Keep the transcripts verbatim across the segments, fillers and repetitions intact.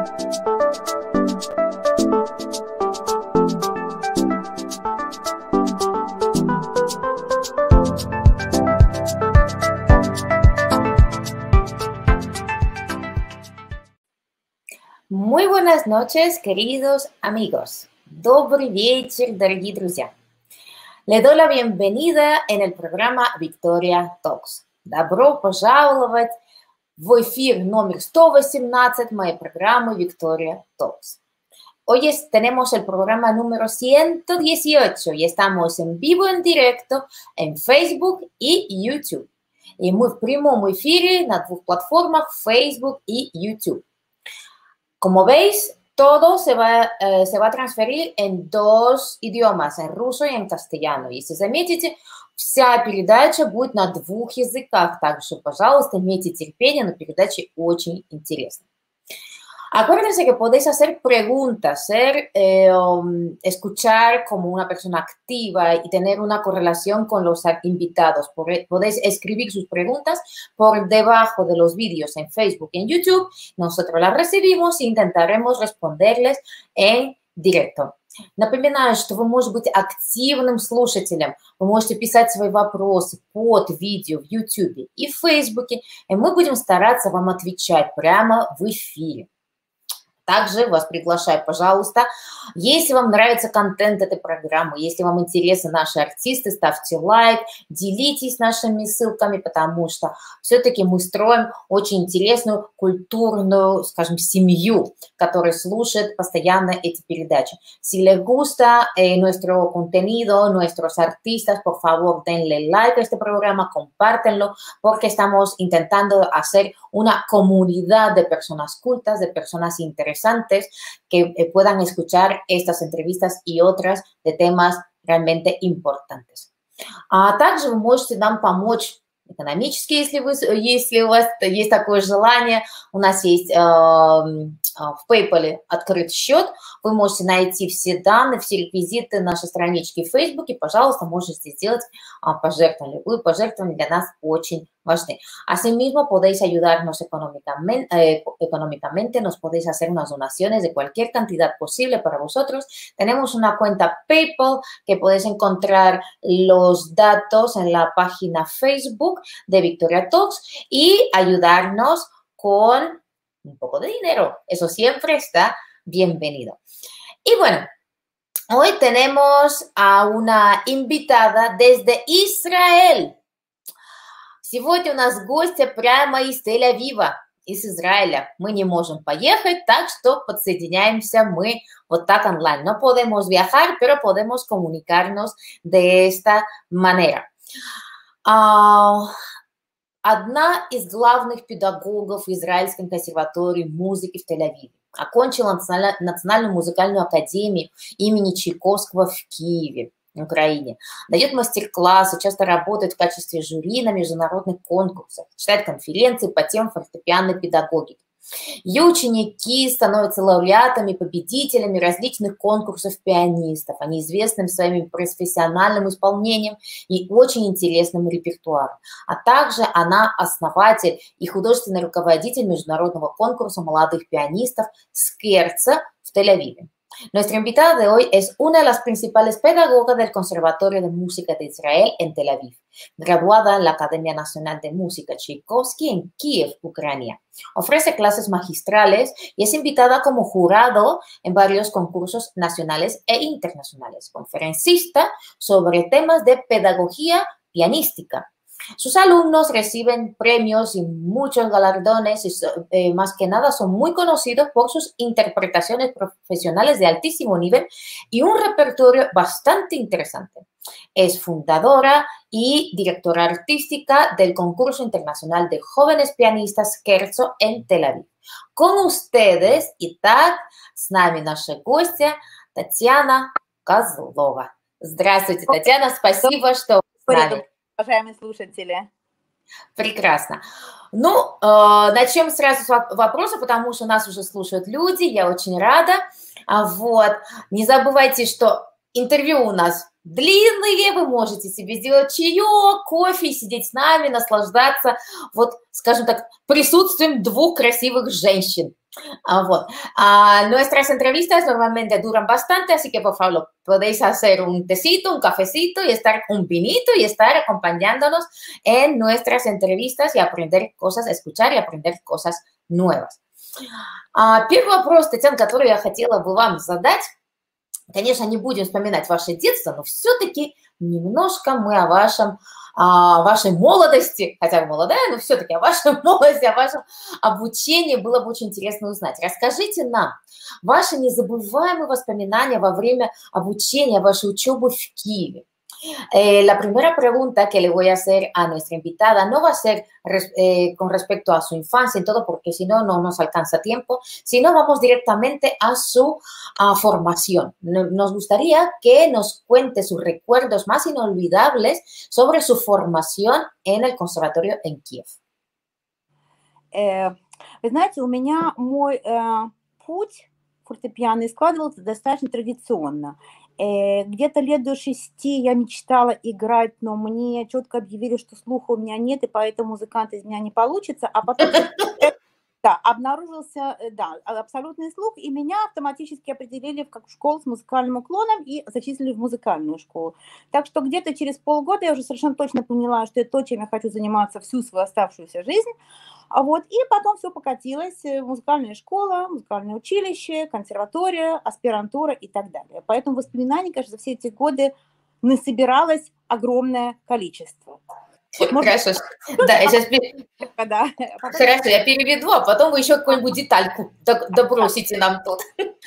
Muy buenas noches, queridos amigos. Добрый вечер, дорогие друзья. Le doy la bienvenida en el programa Victoria Talks. Добро пожаловать в эфир номер сто восемнадцать моей программы Victoria Talks. Hoy es, tenemos el programa número ciento dieciocho y estamos en vivo, en directo, en Facebook y YouTube. И мы в прямом эфире на двух платформах Facebook y YouTube. Como veis, todo se va, eh, se va a transferir en dos idiomas, en ruso y en castellano. Если заметите, вся передача будет на двух языках, так что, пожалуйста, имейте терпение, но передача очень интересна. Acuérdense que podéis hacer preguntas, ser, eh, um, escuchar como una persona activa y tener una correlación con los invitados. Podéis escribir sus preguntas por debajo de los vídeos en Facebook y en YouTube. Nosotros las recibimos e intentaremos responderles en directo. Напоминаю, что вы можете быть активным слушателем. Вы можете писать свои вопросы под видео в YouTube и в Facebook, и мы будем стараться вам отвечать прямо в эфире. Также вас приглашаю, пожалуйста, если вам нравится контент этой программы, если вам интересны наши артисты, ставьте лайк, делитесь нашими ссылками, потому что все-таки мы строим очень интересную культурную, скажем, семью, которая слушает постоянно эти передачи. Si les gusta eh, nuestro contenido, nuestros artistas, por favor, denle like a este programa, compártenlo, porque estamos intentando hacer una comunidad de personas cultas, de personas interesantes, que eh, puedan escuchar estas entrevistas y otras de temas realmente importantes. А также вы можете нам помочь экономически, если, вы, если у вас есть такое желание. У нас есть э, в PayPal открыт счет. Вы можете найти все данные, все реквизиты нашей странички в Facebook. И, пожалуйста, можете сделать э, пожертвование. Любые пожертвования для нас очень важны. Asimismo, podéis ayudarnos económicamente, eh, económicamente, nos podéis hacer unas donaciones de cualquier cantidad posible para vosotros. Tenemos una cuenta PayPal que podéis encontrar los datos en la página Facebook de Victoria Talks y ayudarnos con un poco de dinero. Eso siempre está bienvenido. Y bueno, hoy tenemos a una invitada desde Israel. Сегодня у нас гостья прямо из Тель-Авива, из Израиля. Мы не можем поехать, так что подсоединяемся мы вот так онлайн. No podemos viajar, pero podemos comunicarnos de esta manera. Uh, одна из главных педагогов Израильской консерватории музыки в Тель-Авиве. Окончила Национальную музыкальную академию имени Чайковского в Киеве, в Украине. Дает мастер-классы, часто работает в качестве жюри на международных конкурсах, читает конференции по темам фортепианной педагогики. Ее ученики становятся лауреатами, победителями различных конкурсов пианистов. Они известны своим профессиональным исполнением и очень интересным репертуаром. А также она основатель и художественный руководитель международного конкурса молодых пианистов «Скерца» в Тель-Авиве. Nuestra invitada de hoy es una de las principales pedagogas del Conservatorio de Música de Israel en Tel Aviv, graduada en la Academia Nacional de Música Tchaikovsky en Kiev, Ucrania. Ofrece clases magistrales y es invitada como jurado en varios concursos nacionales e internacionales, conferencista sobre temas de pedagogía pianística. Sus alumnos reciben premios y muchos galardones y eh, más que nada son muy conocidos por sus interpretaciones profesionales de altísimo nivel y un repertorio bastante interesante. Es fundadora y directora artística del concurso internacional de jóvenes pianistas Scherzo en Tel Aviv. Con ustedes, итак, с нами наша гостья Татьяна Козлова. Здравствуйте, Татьяна, спасибо, что вы с нами. Уважаемые слушатели. Прекрасно. Ну, э, начнем сразу с вопроса, потому что нас уже слушают люди, я очень рада. А вот, не забывайте, что интервью у нас длинные, вы можете себе сделать чаек, кофе, сидеть с нами, наслаждаться, вот, скажем так, присутствием двух красивых женщин. Ah, bueno. uh, nuestras entrevistas normalmente duran bastante, así que por favor podéis hacer un tecito, un cafecito y estar un vinito y estar acompañándonos en nuestras entrevistas y aprender cosas, escuchar y aprender cosas nuevas. Uh, первый вопрос, Татьяна, который я хотела бы вам задать. Конечно, не будем вспоминать ваше детство, но все-таки немножко мы о вашем, о вашей молодости, хотя вы молодая, но все-таки о вашей молодости, о вашем обучении было бы очень интересно узнать. Расскажите нам ваши незабываемые воспоминания во время обучения, вашей учебы в Киеве. Eh, la primera pregunta que le voy a hacer a nuestra invitada no va a ser res, eh, con respecto a su infancia y todo, porque si no, no nos alcanza tiempo, sino vamos directamente a su a formación. Nos gustaría que nos cuente sus recuerdos más inolvidables sobre su formación en el conservatorio en Kiev. Э, вы знаете, у меня мой э, путь фортепианный складывался достаточно традиционно. Где-то лет до шести я мечтала играть, но мне четко объявили, что слуха у меня нет, и поэтому музыкант из меня не получится. А потом да, обнаружился да, абсолютный слух, и меня автоматически определили в, как в школу с музыкальным уклоном и зачислили в музыкальную школу. Так что где-то через полгода я уже совершенно точно поняла, что это то, чем я хочу заниматься всю свою оставшуюся жизнь. А вот, и потом все покатилось, музыкальная школа, музыкальное училище, консерватория, аспирантура и так далее. Поэтому воспоминаний, конечно, за все эти годы насобиралось огромное количество. Вот, Хорошо, да, я сейчас... Да. Хорошо, я переведу, а потом вы еще какую-нибудь детальку добросите нам тут.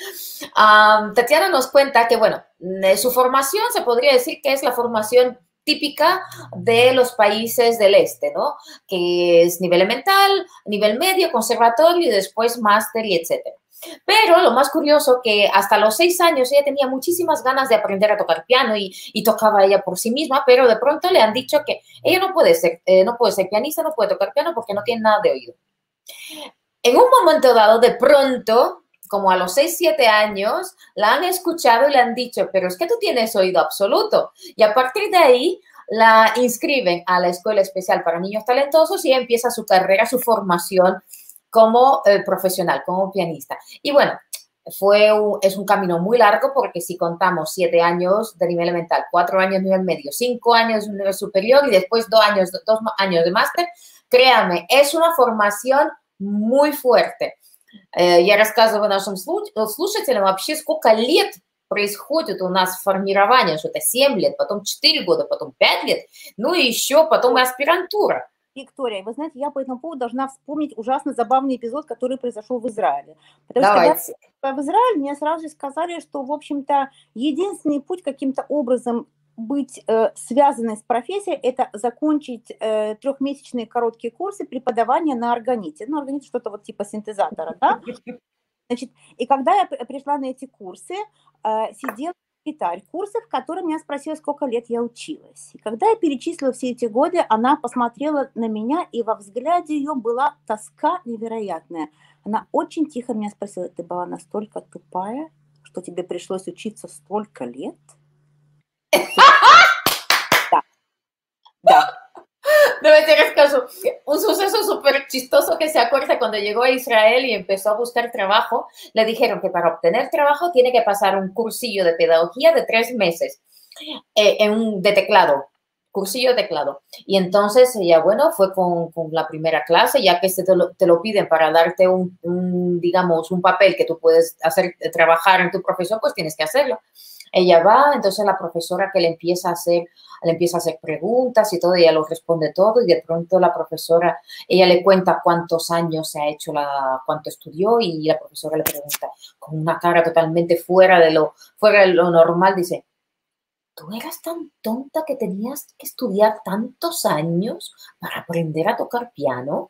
Um, Tatiana nos cuenta que, bueno, su formación se podría decir que es la formación típica de los países del este, ¿no? Que es nivel elemental, nivel medio, conservatorio y después máster y etcétera. Pero lo más curioso que hasta los seis años ella tenía muchísimas ganas de aprender a tocar piano y, y tocaba ella por sí misma, pero de pronto le han dicho que ella no puede ser, eh, no puede ser pianista, no puede tocar piano porque no tiene nada de oído. En un momento dado, de pronto, como a los seis, siete años, la han escuchado y le han dicho, pero es que tú tienes oído absoluto. Y a partir de ahí la inscriben a la Escuela Especial para Niños Talentosos y empieza su carrera, su formación como eh, profesional, como pianista. Y bueno, fue un, es un camino muy largo porque si contamos siete años de nivel elemental, cuatro años de nivel medio, cinco años de nivel superior y después dos años, dos años de máster, créanme, es una formación muy fuerte. Я рассказываю нашим слушателям вообще, сколько лет происходит у нас формирование, что это семь лет, потом четыре года, потом пять лет, ну и еще потом и аспирантура. Виктория, вы знаете, я по этому поводу должна вспомнить ужасно забавный эпизод, который произошел в Израиле. Потому Давайте. что когда в Израиле мне сразу же сказали, что, в общем-то, единственный путь каким-то образом быть э, связанной с профессией, это закончить э, трехмесячные короткие курсы преподавания на органите. Ну, органит что-то вот типа синтезатора, да? Значит, и когда я пришла на эти курсы, э, сидела секретарь курсов, которая меня спросила, сколько лет я училась. И когда я перечислила все эти годы, она посмотрела на меня, и во взгляде ее была тоска невероятная. Она очень тихо меня спросила, ты была настолько тупая, что тебе пришлось учиться столько лет? Да. Да. Давайте расскажу. Un suceso súper chistoso que se acuerda cuando llegó a Israel y empezó a buscar trabajo. Le dijeron que para obtener trabajo tiene que pasar un cursillo de pedagogía de tres meses eh, en un, de teclado, cursillo de teclado. Y entonces ella, bueno, fue con, con la primera clase, ya que se te, lo, te lo piden para darte un, un, digamos, un papel que tú puedes hacer, trabajar en tu profesión, pues tienes que hacerlo. Ella va, entonces la profesora que le empieza a hacer, le empieza a hacer preguntas y todo, ella lo responde todo y de pronto la profesora, ella le cuenta cuántos años se ha hecho, la, cuánto estudió y la profesora le pregunta con una cara totalmente fuera de lo, fuera de lo normal, dice, ¿tú eras tan tonta que tenías que estudiar tantos años para aprender a tocar piano?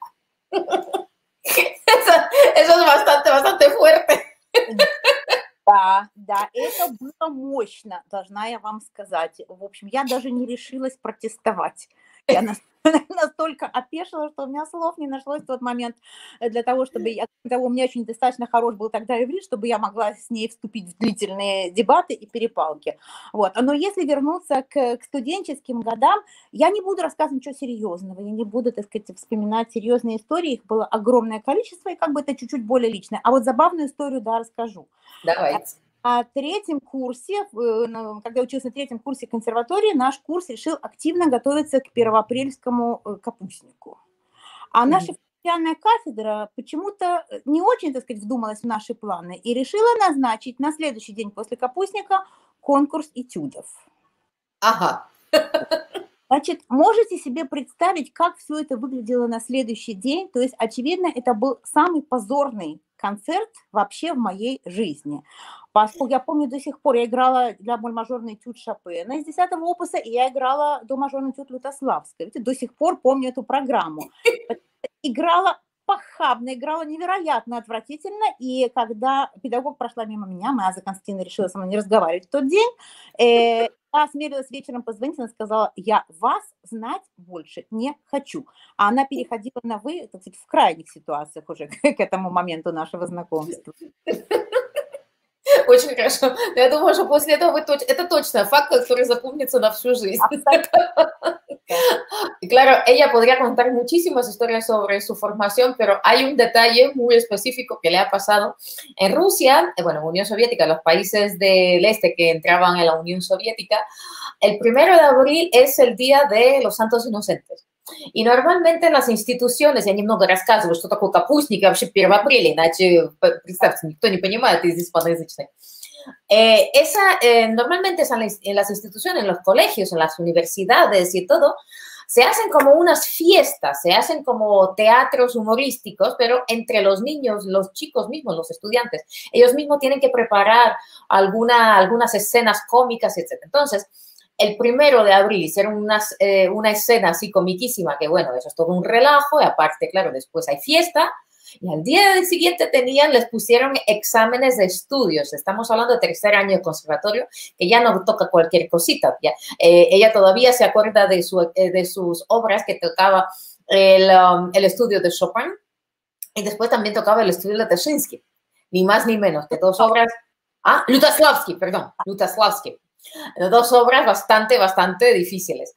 eso, eso es bastante, bastante fuerte. Да, да, это было мощно, должна я вам сказать. В общем, я даже не решилась протестовать. Я настолько опешила, что у меня слов не нашлось в тот момент для того, чтобы я... Того, у меня очень достаточно хорош был тогда иврит, чтобы я могла с ней вступить в длительные дебаты и перепалки. Вот. Но если вернуться к, к студенческим годам, я не буду рассказывать ничего серьезного, я не буду, так сказать, вспоминать серьезные истории, их было огромное количество, и как бы это чуть-чуть более личное. А вот забавную историю, да, расскажу. Давайте. На третьем курсе, когда я училась на третьем курсе консерватории, наш курс решил активно готовиться к первоапрельскому капустнику. А наша фортепианная кафедра почему-то не очень, так сказать, вдумалась в наши планы и решила назначить на следующий день после капустника конкурс этюдов. Ага. Значит, можете себе представить, как все это выглядело на следующий день? То есть, очевидно, это был самый позорный концерт вообще в моей жизни. Поскольку я помню до сих пор, я играла для моль-мажорный этюд Шопена из десятого опуса, и я играла до-мажорный этюд Лютославской. Видите, до сих пор помню эту программу. Играла похабно, играла невероятно отвратительно, и когда педагог прошла мимо меня, моя Аза Константиновна решила со мной не разговаривать в тот день, э, я осмелилась вечером позвонить, она сказала: я вас знать больше не хочу. А она переходила на «вы», так сказать, в крайних ситуациях уже к этому моменту нашего знакомства. Очень хорошо. Я думаю, что после этого вы точ... это точно факт, который запомнится на всю жизнь. Y claro, ella podría contar muchísimas historias sobre su formación, pero hay un detalle muy específico que le ha pasado en Rusia, bueno, Unión Soviética, los países del este que entraban en la Unión Soviética. El primero de abril es el Día de los Santos Inocentes. И нормально en las instituciones, я немного рассказываю, что такое капустник, вообще первое апреля, иначе, представьте, никто не понимает из испаноязычных. Eh, esa, eh, normalmente en las instituciones, en los colegios, en las universidades y todo, se hacen como unas fiestas, se hacen como teatros humorísticos, pero entre los niños, los chicos mismos, los estudiantes, ellos mismos tienen que preparar alguna, algunas escenas cómicas, etcétera. Entonces, el primero de abril hicieron unas, eh, una escena así comiquísima, que bueno, eso es todo un relajo, y aparte, claro, después hay fiesta, y al día siguiente tenían, les pusieron exámenes de estudios. Estamos hablando de tercer año de conservatorio, que ya no toca cualquier cosita. Ya. Eh, ella todavía se acuerda de, su, eh, de sus obras, que tocaba el, um, el estudio de Chopin, y después también tocaba el estudio de Teshinsky, ni más ni menos, que dos obras, ah, Lutoslavsky, perdón, Lutoslavsky, dos obras bastante, bastante difíciles.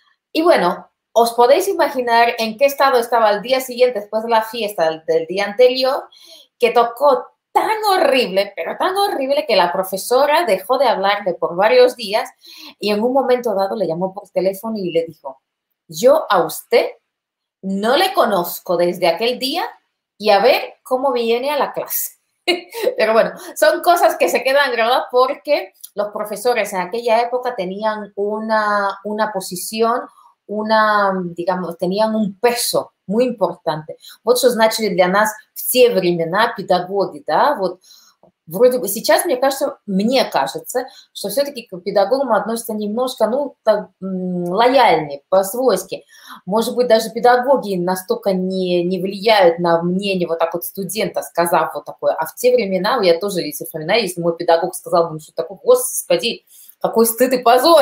Y bueno, os podéis imaginar en qué estado estaba el día siguiente, después de la fiesta del, del día anterior, que tocó tan horrible, pero tan horrible que la profesora dejó de hablarle por varios días y en un momento dado le llamó por teléfono y le dijo: yo a usted no le conozco desde aquel día y a ver cómo viene a la clase. Pero bueno, son cosas que se quedan grabadas porque los profesores en aquella época tenían una, una posición, una, digamos, tenían un peso muy importante. Вот что значили для нас в те времена педагоги, да, вот вроде бы сейчас, мне кажется, мне кажется, что все-таки к педагогам относятся немножко, ну, так, лояльнее, по-свойски. Может быть, даже педагоги настолько не, не влияют на мнение вот так вот студента, сказав вот такое. А в те времена, я тоже, если вспоминаю, если мой педагог сказал бы, что такое: господи, какой стыд и позор.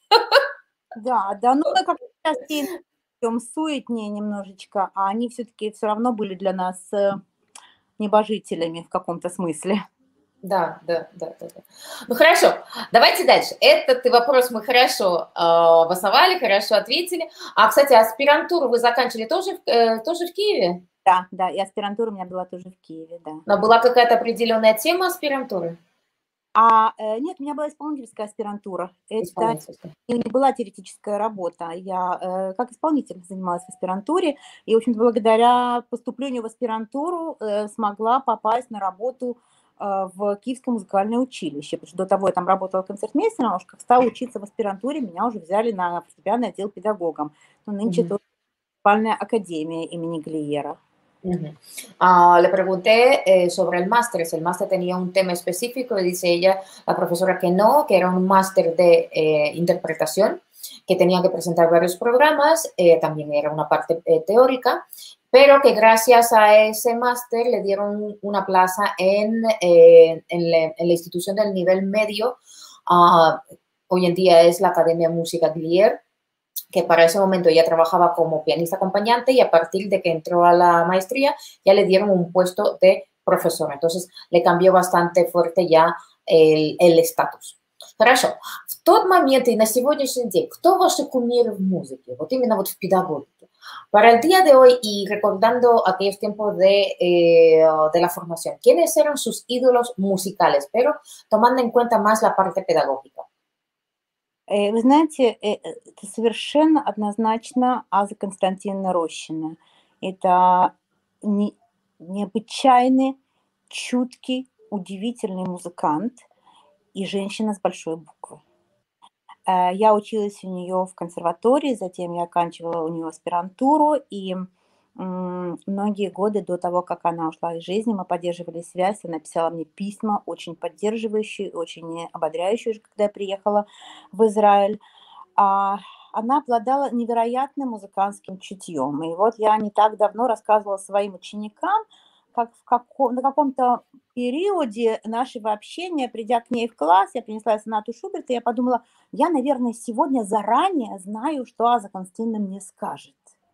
Да, да, ну мы как сейчас идем суетнее немножечко, а они все-таки все равно были для нас небожителями в каком-то смысле. Да, да, да, да, да. Ну хорошо, давайте дальше. Этот вопрос мы хорошо э, обосновали, хорошо ответили. А, кстати, аспирантуру вы заканчивали тоже, э, тоже в Киеве? Да, да, и аспирантура у меня была тоже в Киеве, да. Но была какая-то определенная тема аспирантуры? А, э, нет, у меня была исполнительская аспирантура. Это не была теоретическая работа. Я э, как исполнитель занималась в аспирантуре, и, в общем-то, благодаря поступлению в аспирантуру э, смогла попасть на работу в Киевское музыкальное училище, потому что до того я там работала концертмейстером, а уж как стала учиться в аспирантуре, меня уже взяли на фортепианный отдел педагогом. Но нынче mm-hmm. это музыкальная академия имени Глиера. Uh-huh. Uh, le pregunté eh, sobre el máster, si el máster tenía un tema específico, y dice ella, la profesora, que no, que era un máster de eh, interpretación, que tenía que presentar varios programas, eh, también era una parte eh, teórica, pero que gracias a ese máster le dieron una plaza en, eh, en, la, en la institución del nivel medio, uh, hoy en día es la Academia Música Glier, que para ese momento ella trabajaba como pianista acompañante y a partir de que entró a la maestría ya le dieron un puesto de profesora. Entonces le cambió bastante fuerte ya el estatus. Хорошо. В тот момент и на сегодняшний день кто ваши кумиры в музыке? Вот именно вот в педагогике. Para el día de hoy y recordando aquellos tiempos de, eh, de la formación, ¿quiénes eran sus ídolos musicales? Pero tomando en cuenta más la parte pedagógica. Вы знаете, это совершенно однозначно Аза Константиновна Рощина. Это не, необычайный, чуткий, удивительный музыкант и женщина с большой буквы. Я училась у нее в консерватории, затем я оканчивала у нее аспирантуру, и многие годы до того, как она ушла из жизни, мы поддерживали связь, она писала мне письма, очень поддерживающие, очень ободряющие, когда я приехала в Израиль. Она обладала невероятным музыкантским чутьем. И вот я не так давно рассказывала своим ученикам, как в каком, на каком-то периоде нашего общения, придя к ней в класс, я принесла сонату Шуберта, и я подумала, я, наверное, сегодня заранее знаю, что Аза Константиновна мне скажет.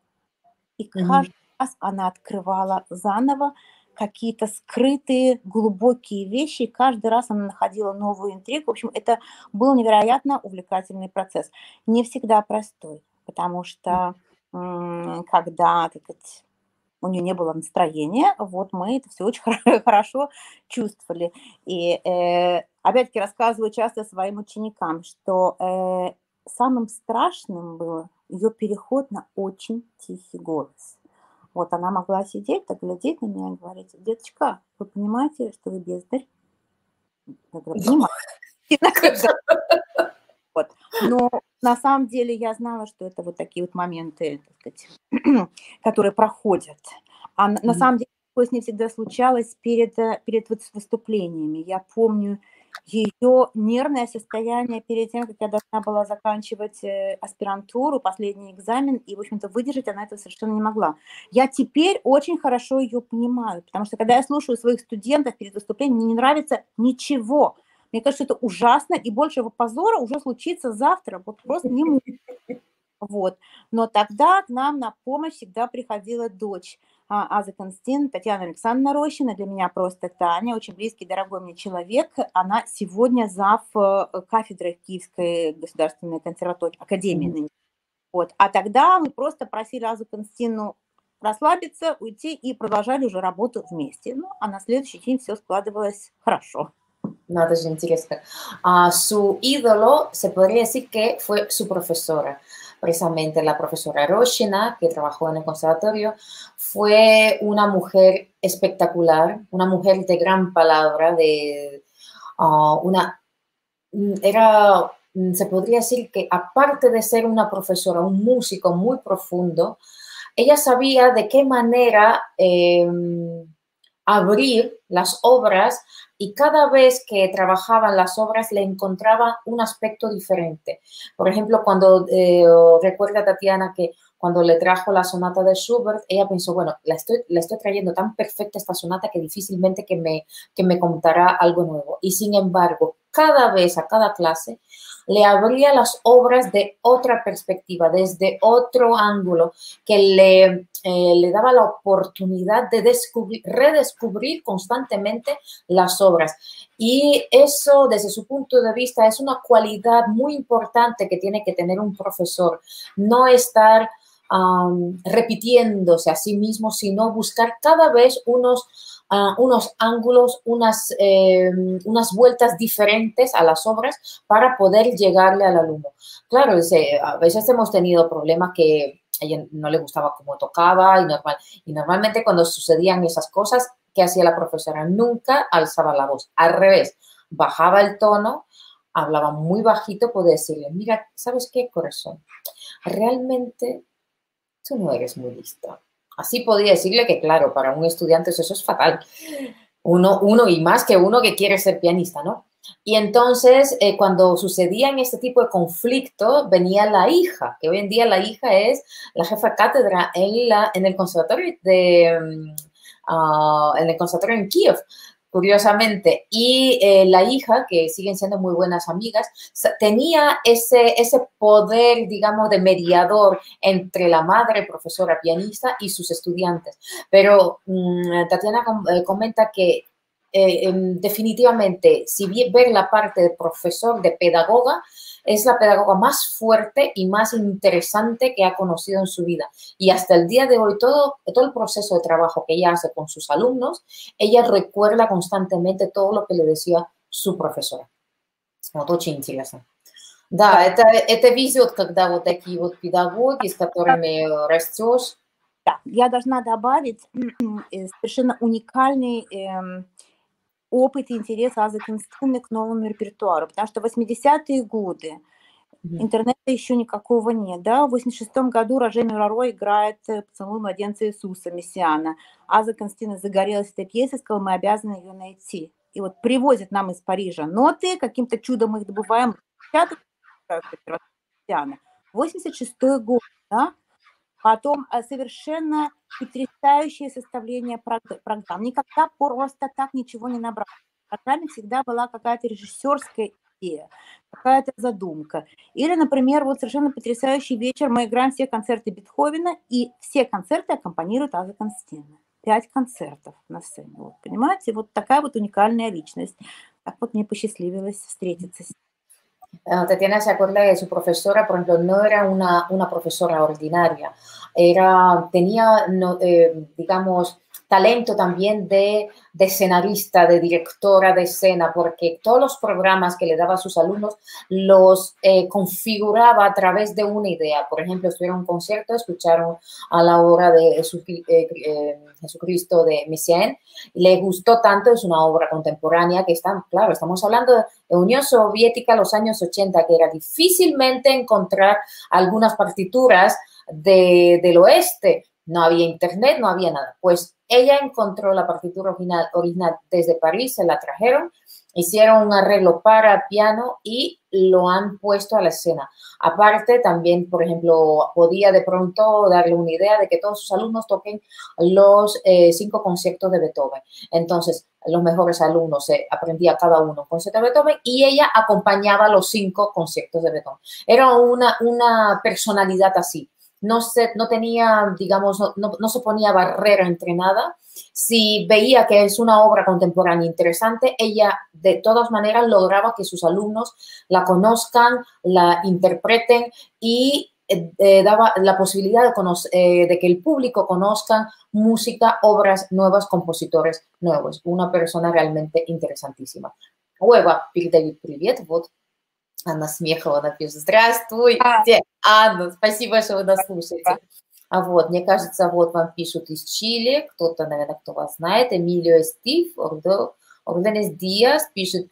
И каждый mm-hmm. раз она открывала заново какие-то скрытые, глубокие вещи, и каждый раз она находила новую интригу. В общем, это был невероятно увлекательный процесс. Не всегда простой, потому что м- когда, так сказать, у нее не было настроения, вот мы это все очень хорошо чувствовали. И э, опять-таки рассказываю часто своим ученикам, что э, самым страшным было ее переход на очень тихий голос. Вот она могла сидеть, так глядеть на меня и говорить: деточка, вы понимаете, что вы бездарь? Я говорю, понимаю. Вот. Но на самом деле я знала, что это вот такие вот моменты, так сказать, которые проходят. А mm-hmm. на самом деле такое с ней всегда случалось перед, перед выступлениями. Я помню ее нервное состояние перед тем, как я должна была заканчивать аспирантуру, последний экзамен, и, в общем-то, выдержать она этого совершенно не могла. Я теперь очень хорошо ее понимаю, потому что, когда я слушаю своих студентов перед выступлением, мне не нравится ничего. Мне кажется, это ужасно, и большего позора уже случится завтра, вот просто не может. Вот. Но тогда к нам на помощь всегда приходила дочь Азы Константиновны, Татьяна Александровна Рощина, для меня просто Таня, очень близкий, дорогой мне человек. Она сегодня зав кафедры Киевской государственной консерватории, академии. Mm-hmm. Вот. А тогда мы просто просили Азу Константиновну расслабиться, уйти и продолжали уже работу вместе. Ну, а на следующий день все складывалось хорошо. No, es interesante. Uh, su ídolo se podría decir que fue su profesora, precisamente la profesora Roshina, que trabajó en el conservatorio. Fue una mujer espectacular, una mujer de gran palabra, de uh, una, era, se podría decir que aparte de ser una profesora, un músico muy profundo, ella sabía de qué manera eh, abrir las obras, y cada vez que trabajaban las obras le encontraba un aspecto diferente. Por ejemplo, cuando eh, recuerda Tatiana que cuando le trajo la sonata de Schubert, ella pensó, bueno, la estoy, la estoy trayendo tan perfecta esta sonata que difícilmente que me, que me contará algo nuevo. Y sin embargo, cada vez, a cada clase, le abría las obras de otra perspectiva, desde otro ángulo, que le, eh, le daba la oportunidad de descubrir, redescubrir constantemente las obras. Y eso, desde su punto de vista, es una cualidad muy importante que tiene que tener un profesor. No estar um, repitiéndose a sí mismo, sino buscar cada vez unos Uh, unos ángulos, unas, eh, unas vueltas diferentes a las obras para poder llegarle al alumno. Claro, dice, a veces hemos tenido problemas que a ella no le gustaba cómo tocaba y, normal, y normalmente cuando sucedían esas cosas, ¿qué hacía la profesora? Nunca alzaba la voz, al revés, bajaba el tono, hablaba muy bajito, podía decirle, mira, ¿sabes qué, corazón? Realmente tú no eres muy lista. Así podría decirle que, claro, para un estudiante eso es fatal. Uno, uno y más que uno que quiere ser pianista, ¿no? Y entonces, eh, cuando sucedían este tipo de conflicto, venía la hija, que hoy en día la hija es la jefa de cátedra en, la, en el conservatorio de, uh, en el conservatorio en Kiev. curiosamente, y eh, la hija, que siguen siendo muy buenas amigas, tenía ese, ese poder, digamos, de mediador entre la madre, profesora pianista, y sus estudiantes. Pero mmm, Tatiana com eh, comenta que eh, eh, definitivamente, si bien ver la parte de profesor, de pedagoga, es la pedagoga más fuerte y más interesante que ha conocido en su vida. Y hasta el día de hoy, todo, todo el proceso de trabajo que ella hace con sus alumnos, ella recuerda constantemente todo lo que le decía su профессора. Вот очень интересно. Да, да. Это, это везет, когда вот такие вот педагоги, с которыми растешь. Да, я должна добавить совершенно уникальный э, опыт и интерес Азы Константиновны к новому репертуару, потому что в восьмидесятые годы mm-hmm. интернета еще никакого нет, да, в восемьдесят шестом году Роже Мюраро играет «Поцелуй младенца Иисуса» Мессиана. Аза Константиновна загорелась этой пьесой, сказала, мы обязаны ее найти. И вот привозят нам из Парижа ноты, каким-то чудом мы их добываем. восемьдесят шестой год, да, потом совершенно потрясающее составление программ. Никогда просто так ничего не набрал. В программе всегда была какая-то режиссерская идея, какая-то задумка. Или, например, вот совершенно потрясающий вечер, мы играем все концерты Бетховена, и все концерты аккомпанируют Аза Константиновна. Пять концертов на сцене. Вот, понимаете, вот такая вот уникальная личность. Так вот мне посчастливилось встретиться с ней. Tatiana se acuerda de su profesora, por ejemplo, no era una, una profesora ordinaria, era, tenía, no, eh, digamos, talento también de, de escenarista, de directora de escena, porque todos los programas que le daba a sus alumnos los eh, configuraba a través de una idea. Por ejemplo, estuvieron en un concierto, escucharon a la obra de Jesús, eh, eh, Jesucristo de Messiaen, le gustó tanto, es una obra contemporánea que está, claro, estamos hablando de Unión Soviética, los años ochenta, que era difícilmente encontrar algunas partituras de, del oeste. No había internet, no había nada. Pues ella encontró la partitura original, original desde París, se la trajeron, hicieron un arreglo para piano y lo han puesto a la escena. Aparte, también, por ejemplo, podía de pronto darle una idea de que todos sus alumnos toquen los eh, cinco conciertos de Beethoven. Entonces, los mejores alumnos se eh, aprendía cada uno un concierto de Beethoven y ella acompañaba los cinco conciertos de Beethoven. Era una, una personalidad así. No, se, no tenía, digamos, no, no, no se ponía barrera entre nada. Si veía que es una obra contemporánea interesante, ella de todas maneras lograba que sus alumnos la conozcan, la interpreten y eh, daba la posibilidad de, conocer, eh, de que el público conozca música, obras nuevas, compositores nuevos. Una persona realmente interesantísima. Ой, передаю привет, вот. Анна Смехова напишет. Здравствуйте, Анна, спасибо, что вы нас слушаете. А вот, мне кажется, вот вам пишут из Чили, кто-то, наверное, кто вас знает, Эмилио Стив, Орденес Диас пишет,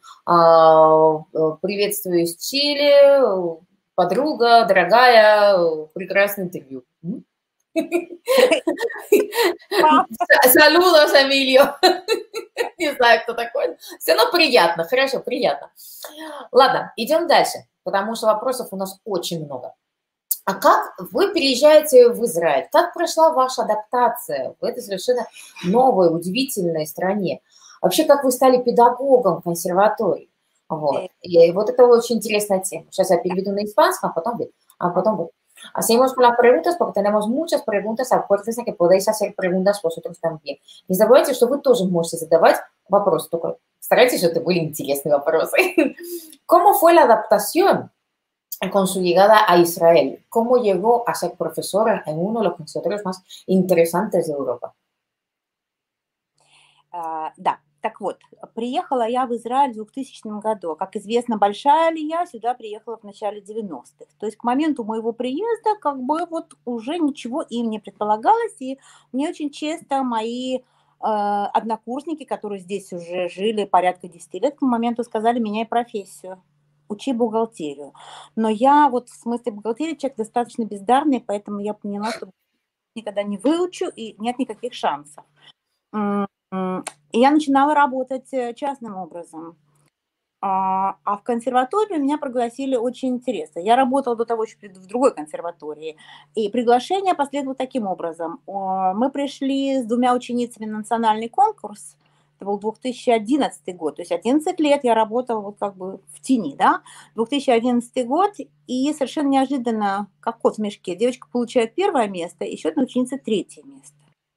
приветствую из Чили, подруга, дорогая, прекрасное интервью. Saludos, Emilio. Не знаю, кто такой. Все равно приятно, хорошо, приятно. Ладно, идем дальше, потому что вопросов у нас очень много. А как вы переезжаете в Израиль? Как прошла ваша адаптация в этой совершенно новой, удивительной стране? Вообще, как вы стали педагогом в консерватории? Вот. И вот это очень интересная тема. Сейчас я переведу на испанский, а потом... А потом... Hacemos con las preguntas porque tenemos muchas preguntas. Acuérdense que podéis hacer preguntas vosotros también. Не забывайте, что вы тоже можете задавать вопросы. Только старайтесь, чтобы это были интересные вопросы. ¿Cómo fue la adaptación con su llegada a Israel? ¿Cómo llegó a ser profesora en uno de los conservatorios más interesantes de Europa? Uh, да. Так вот, приехала я в Израиль в двухтысячном году. Как известно, большая алия сюда приехала в начале девяностых. То есть к моменту моего приезда как бы вот уже ничего им не предполагалось. И мне очень часто мои э, однокурсники, которые здесь уже жили порядка десяти лет, к моменту сказали: меняй профессию, учи бухгалтерию. Но я вот в смысле бухгалтерии человек достаточно бездарный, поэтому я поняла, что никогда не выучу и нет никаких шансов. И я начинала работать частным образом. А в консерваторию меня пригласили очень интересно. Я работала до того еще в другой консерватории. И приглашение последовало таким образом. Мы пришли с двумя ученицами на национальный конкурс. это был две тысячи одиннадцатый год, то есть одиннадцать лет я работала вот как бы в тени, да, две тысячи одиннадцатый год, и совершенно неожиданно, как кот в мешке, девочка получает первое место, еще одна ученица третье место.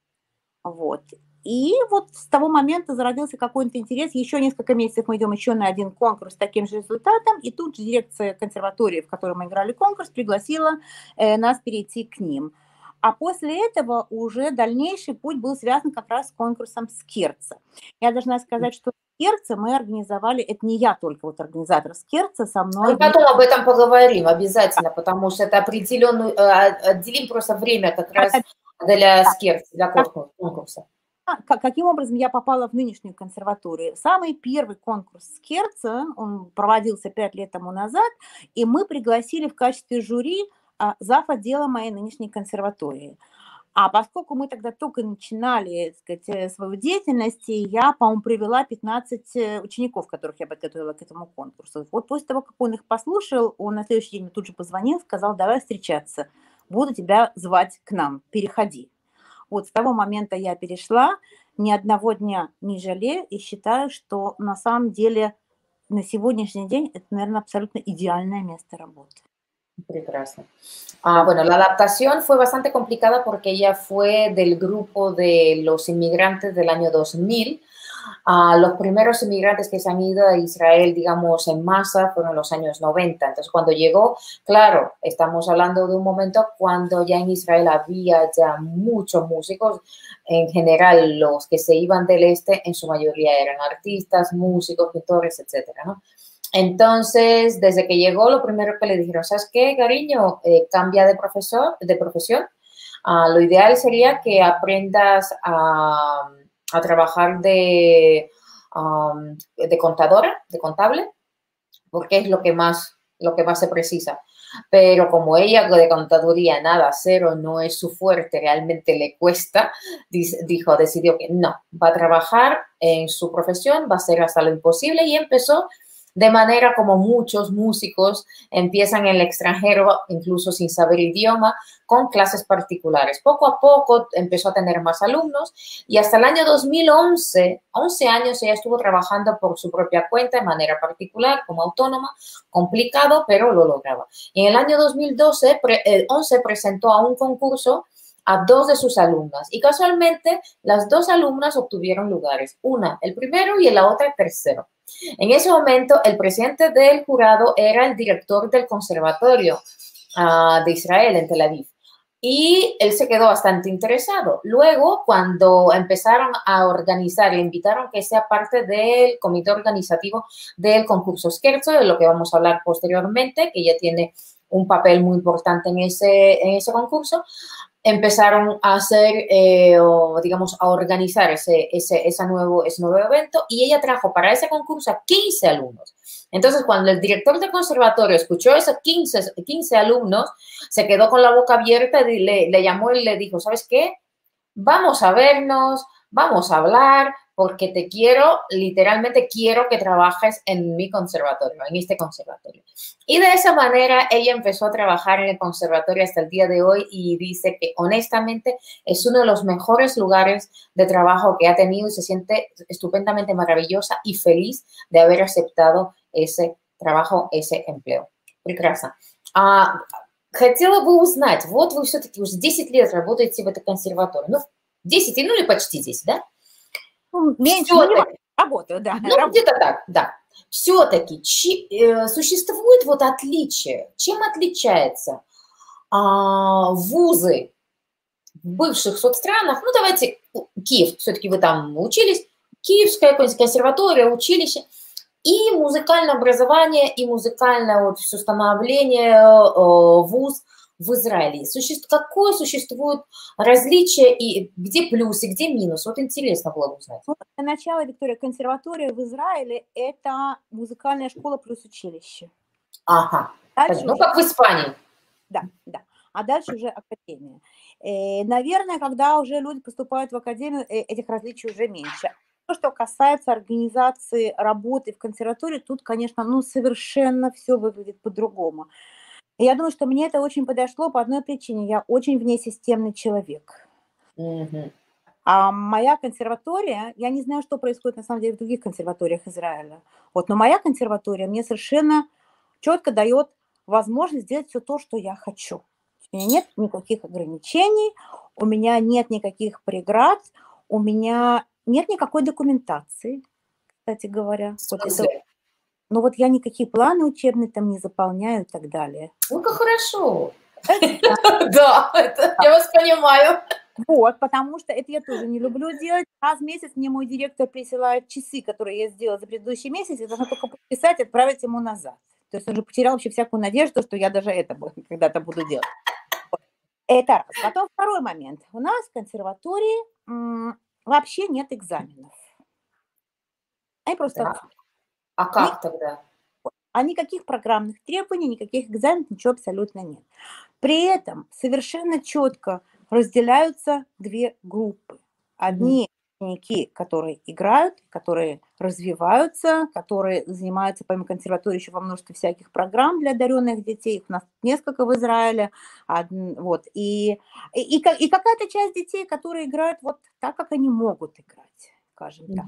Вот. И вот с того момента зародился какой-то интерес. Еще несколько месяцев мы идем еще на один конкурс с таким же результатом. И тут же дирекция консерватории, в которой мы играли конкурс, пригласила э, нас перейти к ним. А после этого уже дальнейший путь был связан как раз с конкурсом Скерца. Я должна сказать, что Скерца мы организовали, это не я только вот организатор Скерца, со мной... Мы потом об этом поговорим обязательно, потому что это определенную... Отделим просто время как раз для Скерца, для конкурса. Каким образом я попала в нынешнюю консерваторию? Самый первый конкурс Скерца, он проводился пять лет тому назад, и мы пригласили в качестве жюри зав. Отдела моей нынешней консерватории. А поскольку мы тогда только начинали, так сказать, свою деятельность, я, по-моему, привела пятнадцать учеников, которых я подготовила к этому конкурсу. Вот после того, как он их послушал, он на следующий день тут же позвонил, сказал: давай встречаться, буду тебя звать к нам, переходи. Вот с того момента я перешла, ни одного дня не жалею и считаю, что на самом деле на сегодняшний день это, наверное, абсолютно идеальное место работы. Preкрасно. Ah, bueno, la adaptación fue bastante complicada porque ella fue del grupo de los inmigrantes del año dos mil. Uh, los primeros inmigrantes que se han ido a Israel, digamos, en masa, fueron los años noventa. Entonces, cuando llegó, claro, estamos hablando de un momento cuando ya en Israel había ya muchos músicos. En general, los que se iban del este, en su mayoría eran artistas, músicos, pintores, etcétera, ¿no? Entonces, desde que llegó, lo primero que le dijeron, ¿sabes qué, cariño? Eh, cambia de profesor, de profesión. Uh, lo ideal sería que aprendas a... a trabajar de, um, de contadora, de contable, porque es lo que más, lo que más se precisa. Pero como ella de contaduría nada, cero, no es su fuerte, realmente le cuesta, dijo, decidió que no, va a trabajar en su profesión, va a hacer hasta lo imposible y empezó de manera como muchos músicos empiezan en el extranjero, incluso sin saber idioma, con clases particulares. Poco a poco empezó a tener más alumnos y hasta el año dos mil once, once años, ella estuvo trabajando por su propia cuenta de manera particular, como autónoma, complicado, pero lo lograba. Y en el año dos mil doce, pre, eh, once presentó a un concurso a dos de sus alumnas y casualmente las dos alumnas obtuvieron lugares, una el primero y la otra el tercero. En ese momento el presidente del jurado era el director del conservatorio uh, de Israel en Tel Aviv y él se quedó bastante interesado. Luego, cuando empezaron a organizar, le invitaron que sea parte del comité organizativo del concurso Scherzo, de lo que vamos a hablar posteriormente, que ella tiene un papel muy importante en ese, en ese concurso. Empezaron a hacer, eh, o, digamos, a organizar ese, ese, ese, nuevo, ese nuevo evento y ella trajo para ese concurso a quince alumnos. Entonces, cuando el director del conservatorio escuchó esos quince, quince alumnos, se quedó con la boca abierta y le, le llamó y le dijo, ¿sabes qué? Vamos a vernos, vamos a hablar, porque te quiero, literalmente quiero que trabajes en mi conservatorio, en este conservatorio. Y de esa manera ella empezó a trabajar en el conservatorio hasta el día de hoy y dice que honestamente es uno de los mejores lugares de trabajo que ha tenido y se siente estupendamente maravillosa y feliz de haber aceptado ese trabajo, ese empleo. Прекрасно. А, хотела бы узнать, вот вы все-таки уже десять лет работаете в этой консерватории, ну, десять, ну или почти десять, да? Меньше, ну, не работаю, да. Ну, где-то так, да. Все-таки э, существует вот отличие. Чем отличается а, вузы в бывших соцстранах? Ну, давайте, Киев, все-таки вы там учились, Киевская консерватория, училище, и музыкальное образование, и музыкальное вот становление э, вуз в Израиле. Суще... Какое существует различие и где плюсы, где минус? Вот интересно было бы узнать. Ну, для начала, Виктория, консерватория в Израиле – это музыкальная школа плюс училище. Ага, дальше ну уже... как в Испании. Да, да. А дальше уже академия. И, наверное, когда уже люди поступают в академию, этих различий уже меньше. То, что касается организации работы в консерватории, тут, конечно, ну, совершенно все выглядит по-другому. Я думаю, что мне это очень подошло по одной причине. Я очень внесистемный человек. Mm-hmm. А моя консерватория, я не знаю, что происходит на самом деле в других консерваториях Израиля, вот, но моя консерватория мне совершенно четко дает возможность сделать все то, что я хочу. У меня нет никаких ограничений, у меня нет никаких преград, у меня нет никакой документации, кстати говоря. Вот это, но вот я никакие планы учебные там не заполняю и так далее. Ну, как хорошо. Да, я вас понимаю. Вот, потому что это я тоже не люблю делать. Раз в месяц мне мой директор присылает часы, которые я сделала за предыдущий месяц, я должна только подписать и отправить ему назад. То есть он уже потерял вообще всякую надежду, что я даже это когда-то буду делать. Это раз. Потом второй момент. У нас в консерватории м, вообще нет экзаменов. Они просто... Да. А как тогда? А никаких программных требований, никаких экзаменов, ничего абсолютно нет. При этом совершенно четко разделяются две группы. Одни ученики, которые играют, которые развиваются, которые занимаются помимо консерватории еще во множестве всяких программ для одаренных детей. Их у нас несколько в Израиле. Вот. И, и, и какая-то часть детей, которые играют вот так, как они могут играть, скажем так.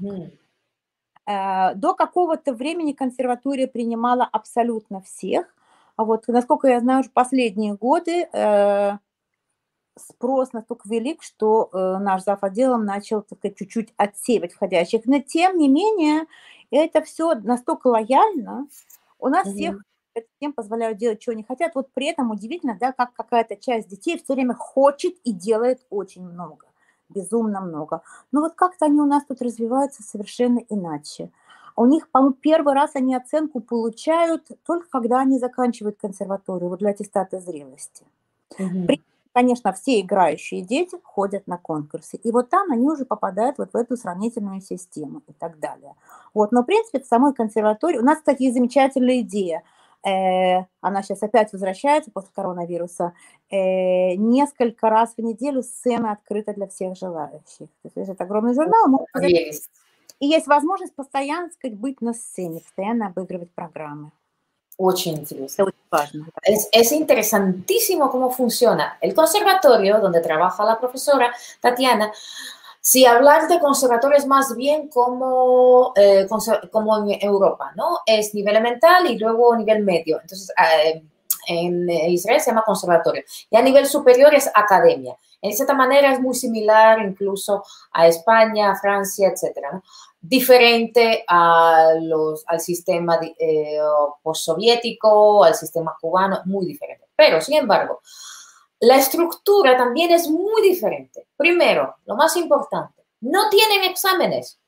До какого-то времени консерватория принимала абсолютно всех. А вот, насколько я знаю, в последние годы э, спрос настолько велик, что э, наш зав. Отделом начал, так сказать, чуть-чуть отсеивать входящих. Но тем не менее, это все настолько лояльно. У нас mm-hmm. всех всем позволяют делать, чего они хотят. Вот при этом удивительно, да, как какая-то часть детей все время хочет и делает очень много. Безумно много. Но вот как-то они у нас тут развиваются совершенно иначе. У них, по-моему, первый раз они оценку получают только когда они заканчивают консерваторию, вот для аттестата зрелости. Mm-hmm. При, конечно, все играющие дети ходят на конкурсы. И вот там они уже попадают вот в эту сравнительную систему и так далее. Вот. Но, в принципе, в самой консерватории... У нас, кстати, есть замечательная идея. Э, она сейчас опять возвращается после коронавируса. Э, несколько раз в неделю сцена открыта для всех желающих. То есть это огромный журнал. Есть. И есть возможность постоянно, так сказать, быть на сцене, постоянно обыгрывать программы. Очень интересно. Это очень важно. Es, es interesantísimo cómo funciona el conservatorio donde trabaja la profesora Tatiana. Si hablar de conservatorio es más bien como, eh, como en Europa, ¿no? Es nivel elemental y luego nivel medio. Entonces, eh, en Israel se llama conservatorio. Y a nivel superior es academia. En cierta manera es muy similar incluso a España, Francia, etcétera, ¿no? Diferente a los, al sistema eh, postsoviético, al sistema cubano, muy diferente. Pero, sin embargo, la estructura también es muy diferente. Primero, lo más importante, no tienen exámenes.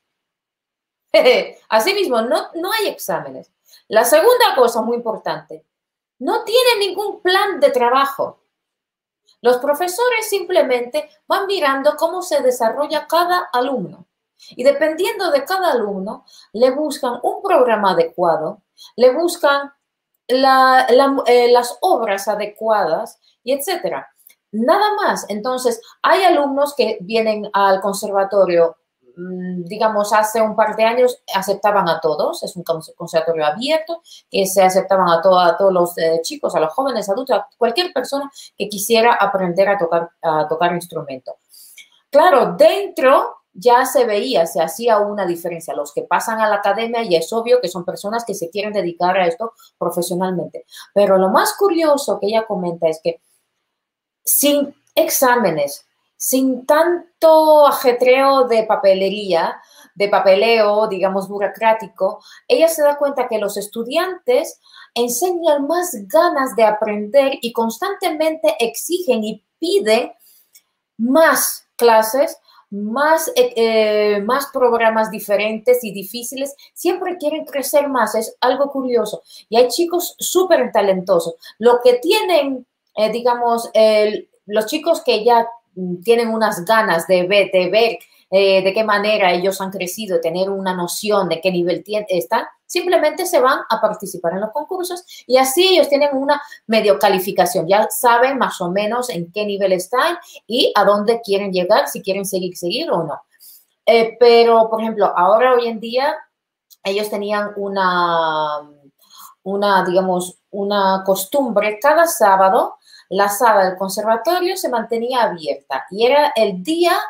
Asimismo, no, no hay exámenes. La segunda cosa muy importante, no tienen ningún plan de trabajo. Los profesores simplemente van mirando cómo se desarrolla cada alumno. Y dependiendo de cada alumno, le buscan un programa adecuado, le buscan la, la, eh, las obras adecuadas y etcétera. Nada más. Entonces, hay alumnos que vienen al conservatorio, digamos, hace un par de años aceptaban a todos, es un conservatorio abierto, que se aceptaban a, todo, a todos los eh, chicos, a los jóvenes, adultos, a cualquier persona que quisiera aprender a tocar, a tocar instrumento. Claro, dentro ya se veía, se hacía una diferencia. Los que pasan a la academia, y es obvio que son personas que se quieren dedicar a esto profesionalmente. Pero lo más curioso que ella comenta es que sin exámenes, sin tanto ajetreo de papelería, de papeleo, digamos, burocrático, ella se da cuenta que los estudiantes enseñan más ganas de aprender y constantemente exigen y piden más clases, más, eh, más programas diferentes y difíciles. Siempre quieren crecer más, es algo curioso. Y hay chicos súper talentosos. Lo que tienen, eh, digamos, el, los chicos que ya tienen unas ganas de ver, de, ver eh, de qué manera ellos han crecido, tener una noción de qué nivel están, simplemente se van a participar en los concursos y así ellos tienen una medio calificación, ya saben más o menos en qué nivel están y a dónde quieren llegar, si quieren seguir, seguir o no. Eh, pero, por ejemplo, ahora hoy en día ellos tenían una, una, digamos, una costumbre cada sábado. La sala del conservatorio se mantenía abierta y era el día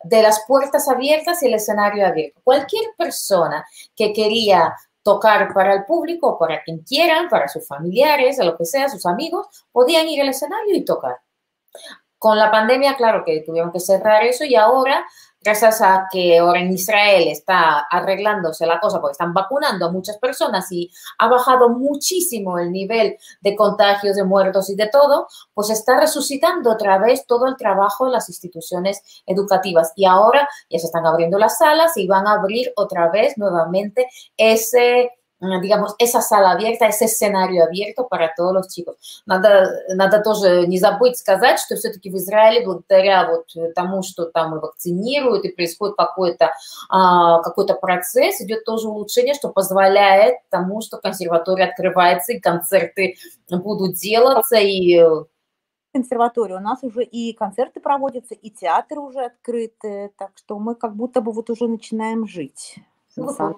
de las puertas abiertas y el escenario abierto. Cualquier persona que quería tocar para el público, para quien quieran, para sus familiares, a lo que sea, sus amigos, podían ir al escenario y tocar. Con la pandemia, claro que tuvieron que cerrar eso y ahora, gracias a que ahora en Israel está arreglándose la cosa porque están vacunando a muchas personas y ha bajado muchísimo el nivel de contagios, de muertos y de todo, pues está resucitando otra vez todo el trabajo de las instituciones educativas y ahora ya se están abriendo las salas y van a abrir otra vez nuevamente ese, digamos, esa sala abierta, ese escenario abierto para todos los chicos. Надо, надо тоже не забыть сказать, что все-таки в Израиле благодаря вот тому, что там и вакцинируют, и происходит какой-то какой-то процесс, идет тоже улучшение, что позволяет тому, что консерватория открывается, и концерты будут делаться, и... Консерватория, у нас уже и концерты проводятся, и театры уже открыты, так что мы как будто бы вот уже начинаем жить. Слава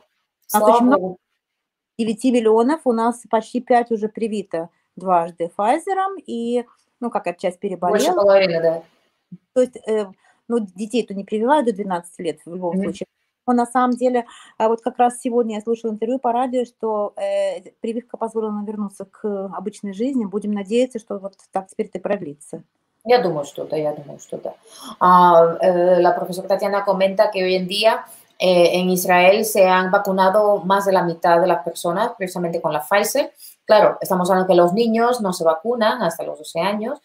Богу. девять миллионов, у нас почти пять уже привито дважды Pfizer, и, ну, какая-то часть переболела. Больше половины, да. То есть, э, ну, детей-то не прививают до двенадцати лет в любом mm-hmm. случае. Но на самом деле, вот как раз сегодня я слушала интервью по радио, что э, прививка позволила нам вернуться к обычной жизни. Будем надеяться, что вот так теперь это продлится. Я думаю, что да, я думаю, что да. Uh, eh, la profesora Tatiana comenta que hoy en día Eh, en Israel se han vacunado más de la mitad de las personas precisamente con la Pfizer. Claro, estamos hablando que los niños no se vacunan hasta los doce años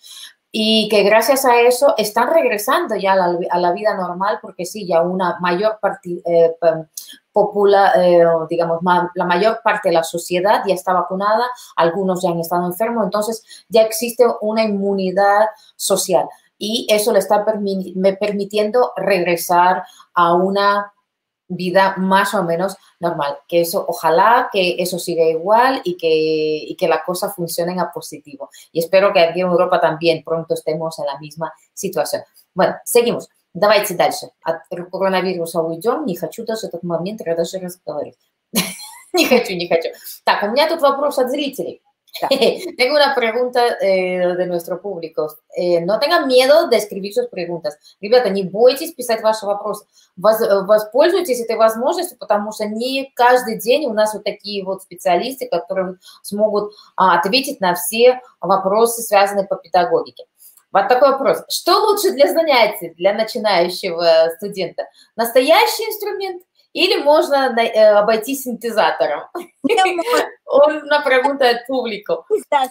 y que gracias a eso están regresando ya a la, a la vida normal porque sí, ya una mayor parte, eh, popular, eh, digamos, ma, la mayor parte de la sociedad ya está vacunada, algunos ya han estado enfermos, entonces ya existe una inmunidad social y eso le está permi permitiendo regresar a una vida más o menos normal, que eso, ojalá que eso siga igual y que, y que la cosa funcione a positivo. Y espero que aquí en Europa también pronto estemos en la misma situación. Bueno, seguimos. Давайте дальше. От коронавируса уйдем. Не хочу даже этот момент даже разговаривать. Не хочу, не хочу. Так, у меня тут вопрос от зрителей. Tengo una pregunta eh, de nuestro público. Eh, no tengan miedo de escribir sus preguntas. Ребята, не бойтесь писать ваши вопросы. Воз, воспользуйтесь этой возможностью, потому что не каждый день у нас вот такие вот специалисты, которые смогут а, ответить на все вопросы, связанные по педагогике. Вот такой вопрос. Что лучше для занятий, для начинающего студента? Настоящий инструмент? Или можно э, обойтись синтезатором? Una pregunta del público.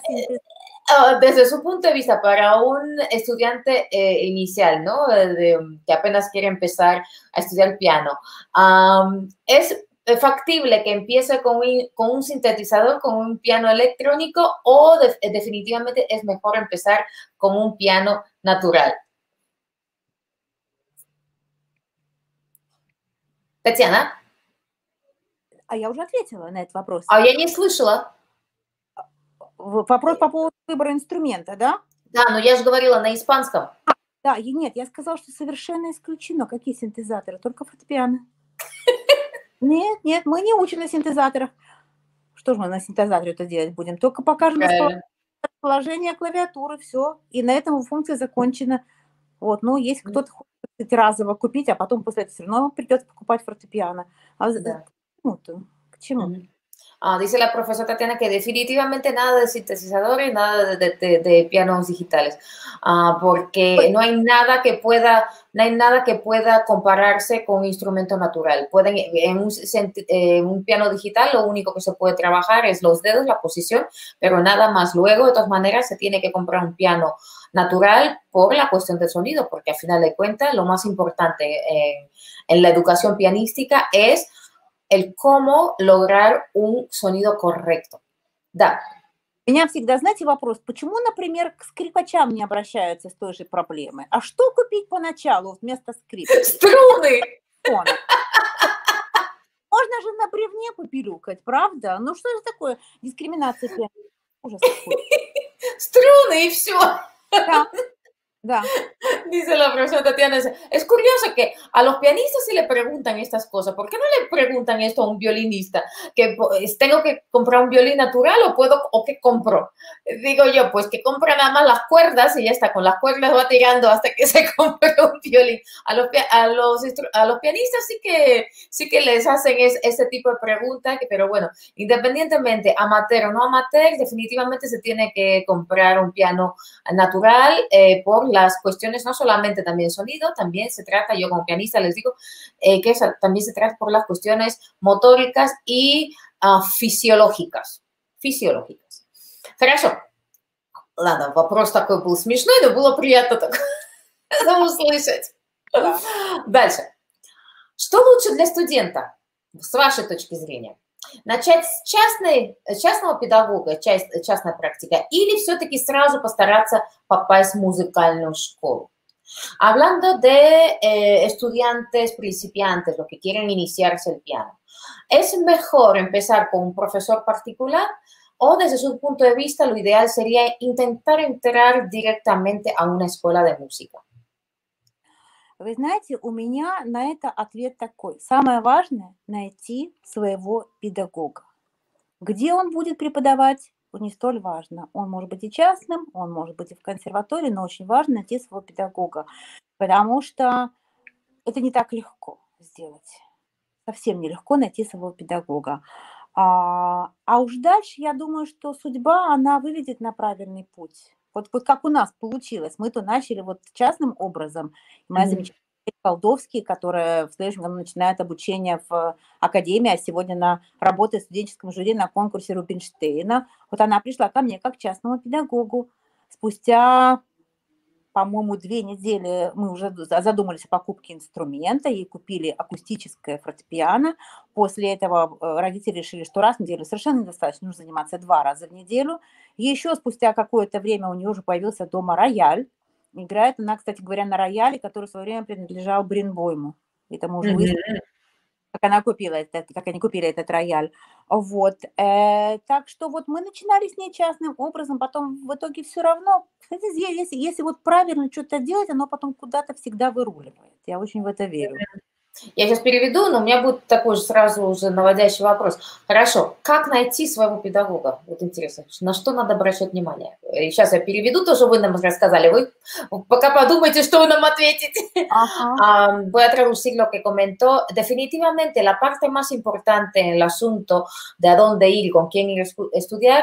Desde su punto de vista, para un estudiante eh, inicial, ¿no? De, que apenas quiere empezar a estudiar piano, um, ¿es factible que empiece con un, con un sintetizador, con un piano electrónico, o de, definitivamente es mejor empezar con un piano natural? Татьяна? А я уже ответила на этот вопрос. А я не слышала. Вопрос по поводу выбора инструмента, да? Да, но я же говорила на испанском. А, да, нет, я сказала, что совершенно исключено. Какие синтезаторы? Только фортепиано. Нет, нет, мы не учим на синтезаторах. Что же мы на синтезаторе это делать будем? Только покажем расположение клавиатуры, все. И на этом функция закончена. Вот, ну, если кто-то хочет разово купить, а потом после этого все равно придется покупать фортепиано. А да. К, к чему? Mm-hmm. Ah, dice la profesora Tatiana que definitivamente nada de sintetizadores, nada de, de, de pianos digitales, ah, porque pues, no hay nada que pueda, no hay nada que pueda compararse con un instrumento natural. Pueden, en un, en un piano digital lo único que se puede trabajar es los dedos, la posición, pero nada más. Luego, de todas maneras, se tiene que comprar un piano natural por la cuestión del sonido, porque al final de cuentas lo más importante en, en la educación pianística es el cómo lograr un sonido correcto. Да. У меня всегда, знаете, вопрос, почему, например, к скрипачам не обращаются с той же проблемой? А что купить поначалу вместо скрипки? Струны! Можно же на бревне попилюкать, правда? Ну что же такое дискриминация? Ужас какой. Струны и все. Да. Да. Dice la profesora Tatiana, es curioso que a los pianistas sí le preguntan estas cosas. ¿Por qué no le preguntan esto a un violinista? Que tengo que comprar un violín natural o puedo, o qué compro. Digo yo, pues que compra nada más las cuerdas y ya está, con las cuerdas va tirando hasta que se compre un violín. A los, a los, a los pianistas sí que, sí que les hacen es, ese tipo de preguntas, pero bueno, independientemente amateur o no amateur, definitivamente se tiene que comprar un piano natural eh, por las cuestiones, no solamente también sonido, también se trata, yo como pianista les digo, eh, que también se trata por las cuestiones motóricas y uh, физиологических. Физиологических. Хорошо. Ладно, вопрос такой был смешной, но было приятно так услышать. Дальше. Что лучше для студента, с вашей точки зрения? Начать с частной, частного педагога, часть, частная практика, или все-таки сразу постараться попасть в музыкальную школу? Hablando de eh, estudiantes principiantes, los que quieren iniciarse el piano, ¿es mejor empezar con un profesor particular o desde su punto de vista lo ideal sería intentar entrar directamente a una escuela de música? Вы знаете, у меня на это ответ такой. Самое важное – найти своего педагога. Где он будет преподавать, не столь важно. Он может быть и частным, он может быть и в консерватории, но очень важно найти своего педагога, потому что это не так легко сделать. Совсем нелегко найти своего педагога. А, а уж дальше, я думаю, что судьба, она выведет на правильный путь. Вот, вот как у нас получилось. Мы-то начали вот частным образом. Моя mm-hmm. замечательная Колдовский, которая в следующем году начинает обучение в академии, а сегодня она работает в студенческом жюри на конкурсе Рубинштейна. Вот она пришла ко мне как частному педагогу. Спустя, по-моему, две недели мы уже задумались о покупке инструмента, ей купили акустическое фортепиано. После этого родители решили, что раз в неделю совершенно недостаточно, нужно заниматься два раза в неделю. И еще спустя какое-то время у нее уже появился дома рояль. Играет она, кстати говоря, на рояле, который в свое время принадлежал Бринбойму. Это мы уже выяснили, mm-hmm. как она купила этот, как они купили этот рояль. Вот. Э, так что вот мы начинали с ней частным образом, потом в итоге все равно, кстати, если, если вот правильно что-то делать, оно потом куда-то всегда выруливает. Я очень в это верю. Я сейчас переведу, но у меня будет такой же сразу уже наводящий вопрос. Хорошо, как найти своего педагога? Вот интересно, на что надо обращать внимание? Сейчас я переведу то, что вы нам рассказали. Вы пока подумайте, что вы нам ответите. Uh-huh. um, voy a traducir lo que comentó. Definitivamente la parte más importante en el asunto de a dónde ir y con quién ir a estudiar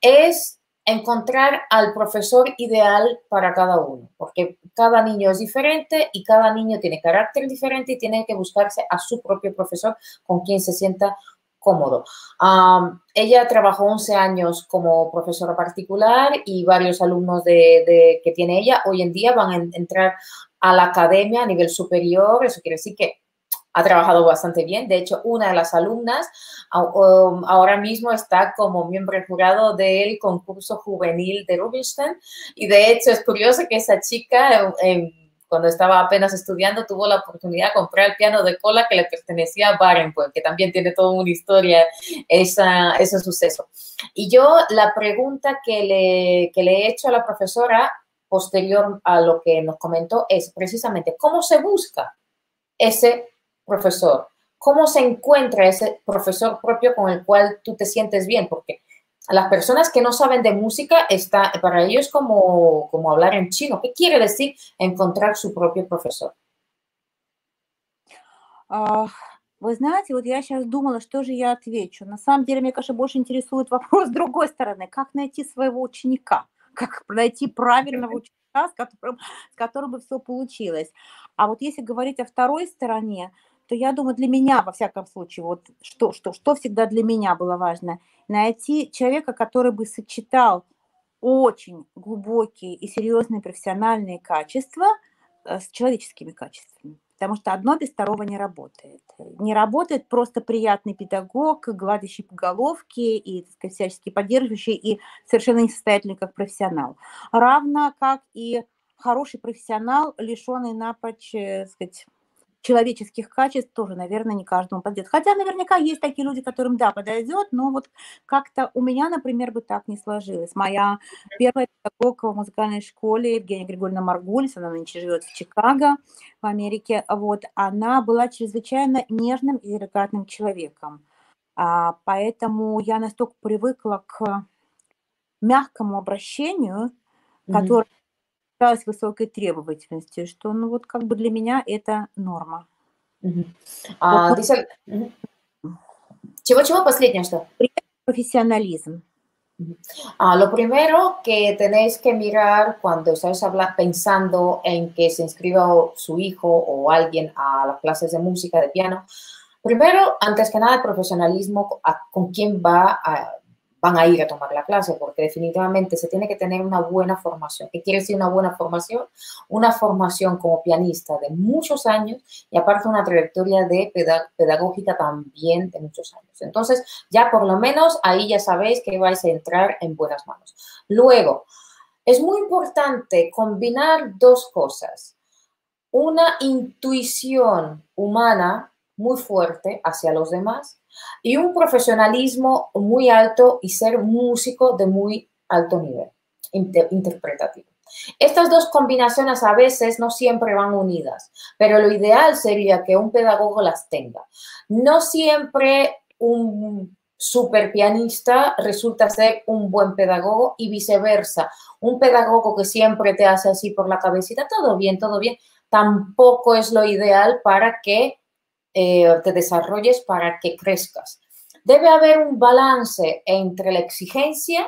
es encontrar al profesor ideal para cada uno, porque cada niño es diferente y cada niño tiene carácter diferente y tiene que buscarse a su propio profesor con quien se sienta cómodo. Um, ella trabajó once años como profesora particular y varios alumnos de, de, que tiene ella hoy en día van a entrar a la academia a nivel superior. Eso quiere decir que ha trabajado bastante bien. De hecho, una de las alumnas um, ahora mismo está como miembro jurado del concurso juvenil de Rubinstein. Y de hecho, es curioso que esa chica, eh, cuando estaba apenas estudiando, tuvo la oportunidad de comprar el piano de cola que le pertenecía a Barenboim, que también tiene toda una historia, esa, ese suceso. Y yo la pregunta que le, que le he hecho a la profesora posterior a lo que nos comentó es precisamente cómo se busca ese profesor, cómo se encuentra ese profesor propio con el cual tú te sientes bien, porque las personas que no saben de música, está, para ellos es como, como hablar en chino. ¿Qué quiere decir encontrar su propio profesor? Uh, вы знаете, вот я сейчас думала, что же я отвечу. На самом деле, меня, конечно, больше интересует вопрос с другой стороны. Как найти своего ученика? Как найти правильного ученика, с которым, с которым бы все получилось? А вот если говорить о второй стороне, то я думаю, для меня, во всяком случае, вот что, что, что всегда для меня было важно, найти человека, который бы сочетал очень глубокие и серьезные профессиональные качества с человеческими качествами. Потому что одно без второго не работает. Не работает просто приятный педагог, гладящий по головке и, так сказать, всячески поддерживающий и совершенно несостоятельный как профессионал. Равно как и хороший профессионал, лишенный напрочь, так сказать, человеческих качеств тоже, наверное, не каждому подойдет. Хотя наверняка есть такие люди, которым, да, подойдет, но вот как-то у меня, например, бы так не сложилось. Моя первая педагогка в музыкальной школе, Евгения Григорьевна Маргулис, она нынче живет в Чикаго, в Америке, вот, она была чрезвычайно нежным и деликатным человеком. А, поэтому я настолько привыкла к мягкому обращению, которое с высокой требовательностью, что, ну, вот как бы для меня это норма. Ujú. Вот, Ah, ну, dice, ujú. Чего-чего? Последнее что? профессионализм. Ujú. Ah, lo primero que tenéis que mirar cuando estáis habla- pensando en que se inscriba o- su hijo o alguien a las clases de música, de piano, primero, antes que nada, el profesionalismo, a- con quién va a- van a ir a tomar la clase, porque definitivamente se tiene que tener una buena formación. ¿Qué quiere decir una buena formación? Una formación como pianista de muchos años y aparte una trayectoria de peda- pedagógica también de muchos años. Entonces, ya por lo menos ahí ya sabéis que vais a entrar en buenas manos. Luego, es muy importante combinar dos cosas. Una intuición humana muy fuerte hacia los demás y un profesionalismo muy alto y ser músico de muy alto nivel inter interpretativo. Estas dos combinaciones a veces no siempre van unidas, pero lo ideal sería que un pedagogo las tenga. No siempre un super pianista resulta ser un buen pedagogo y viceversa. Un pedagogo que siempre te hace así por la cabecita, todo bien, todo bien, tampoco es lo ideal para que eh, te desarrolles, para que crezcas. Debe haber un balance entre la exigencia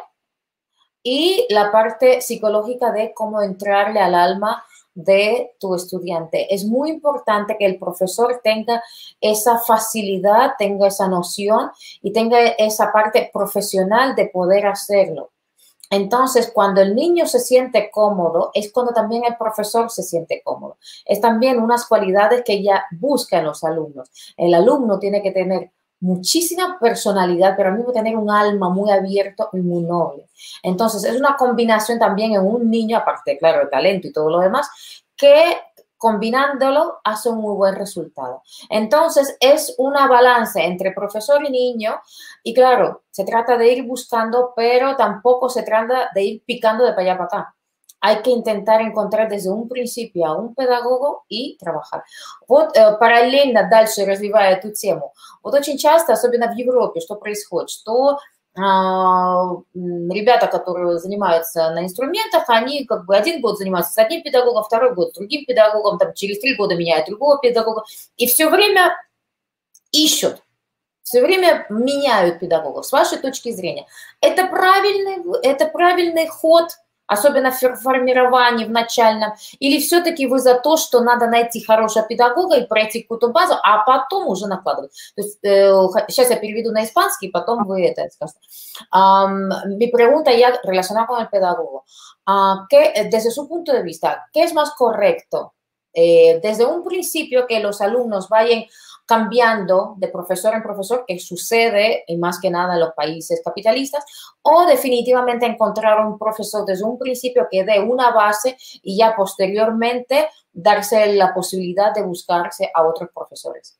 y la parte psicológica de cómo entrarle al alma de tu estudiante. Es muy importante que el profesor tenga esa facilidad, tenga esa noción y tenga esa parte profesional de poder hacerlo. Entonces, cuando el niño se siente cómodo, es cuando también el profesor se siente cómodo. Es también unas cualidades que ella busca en los alumnos. El alumno tiene que tener muchísima personalidad, pero al mismo tener un alma muy abierto y muy noble. Entonces, es una combinación también en un niño, aparte, claro, el talento y todo lo demás, que combinándolo hace un muy buen resultado. Entonces, es una balanza entre profesor y niño y claro, se trata de ir buscando, pero tampoco se trata de ir picando de para allá para acá. Hay que intentar encontrar desde un principio a un педагога и trabajar. Вот э, параллельно дальше развивая эту тему, вот очень часто, особенно в Европе, что происходит, что ребята, которые занимаются на инструментах, они как бы один год занимаются с одним педагогом, второй год с другим педагогом, там через три года меняют другого педагога, и все время ищут, все время меняют педагогов. С вашей точки зрения, это правильный, это правильный ход, особенно в формировании в начальном, или все-таки вы за то, что надо найти хорошего педагога и пройти какую-то базу, а потом уже накладывать? То есть, э, сейчас я переведу на испанский, потом вы это скажете. Um, mi pregunta ya relacionada con el pedagogo, uh, que, desde su punto de vista, ¿qué es más correcto? Eh, desde un principio que los alumnos vayan cambiando de profesor en profesor, que sucede y más que nada en los países capitalistas, o definitivamente encontrar un profesor desde un principio que dé una base y ya posteriormente darse la posibilidad de buscarse a otros profesores.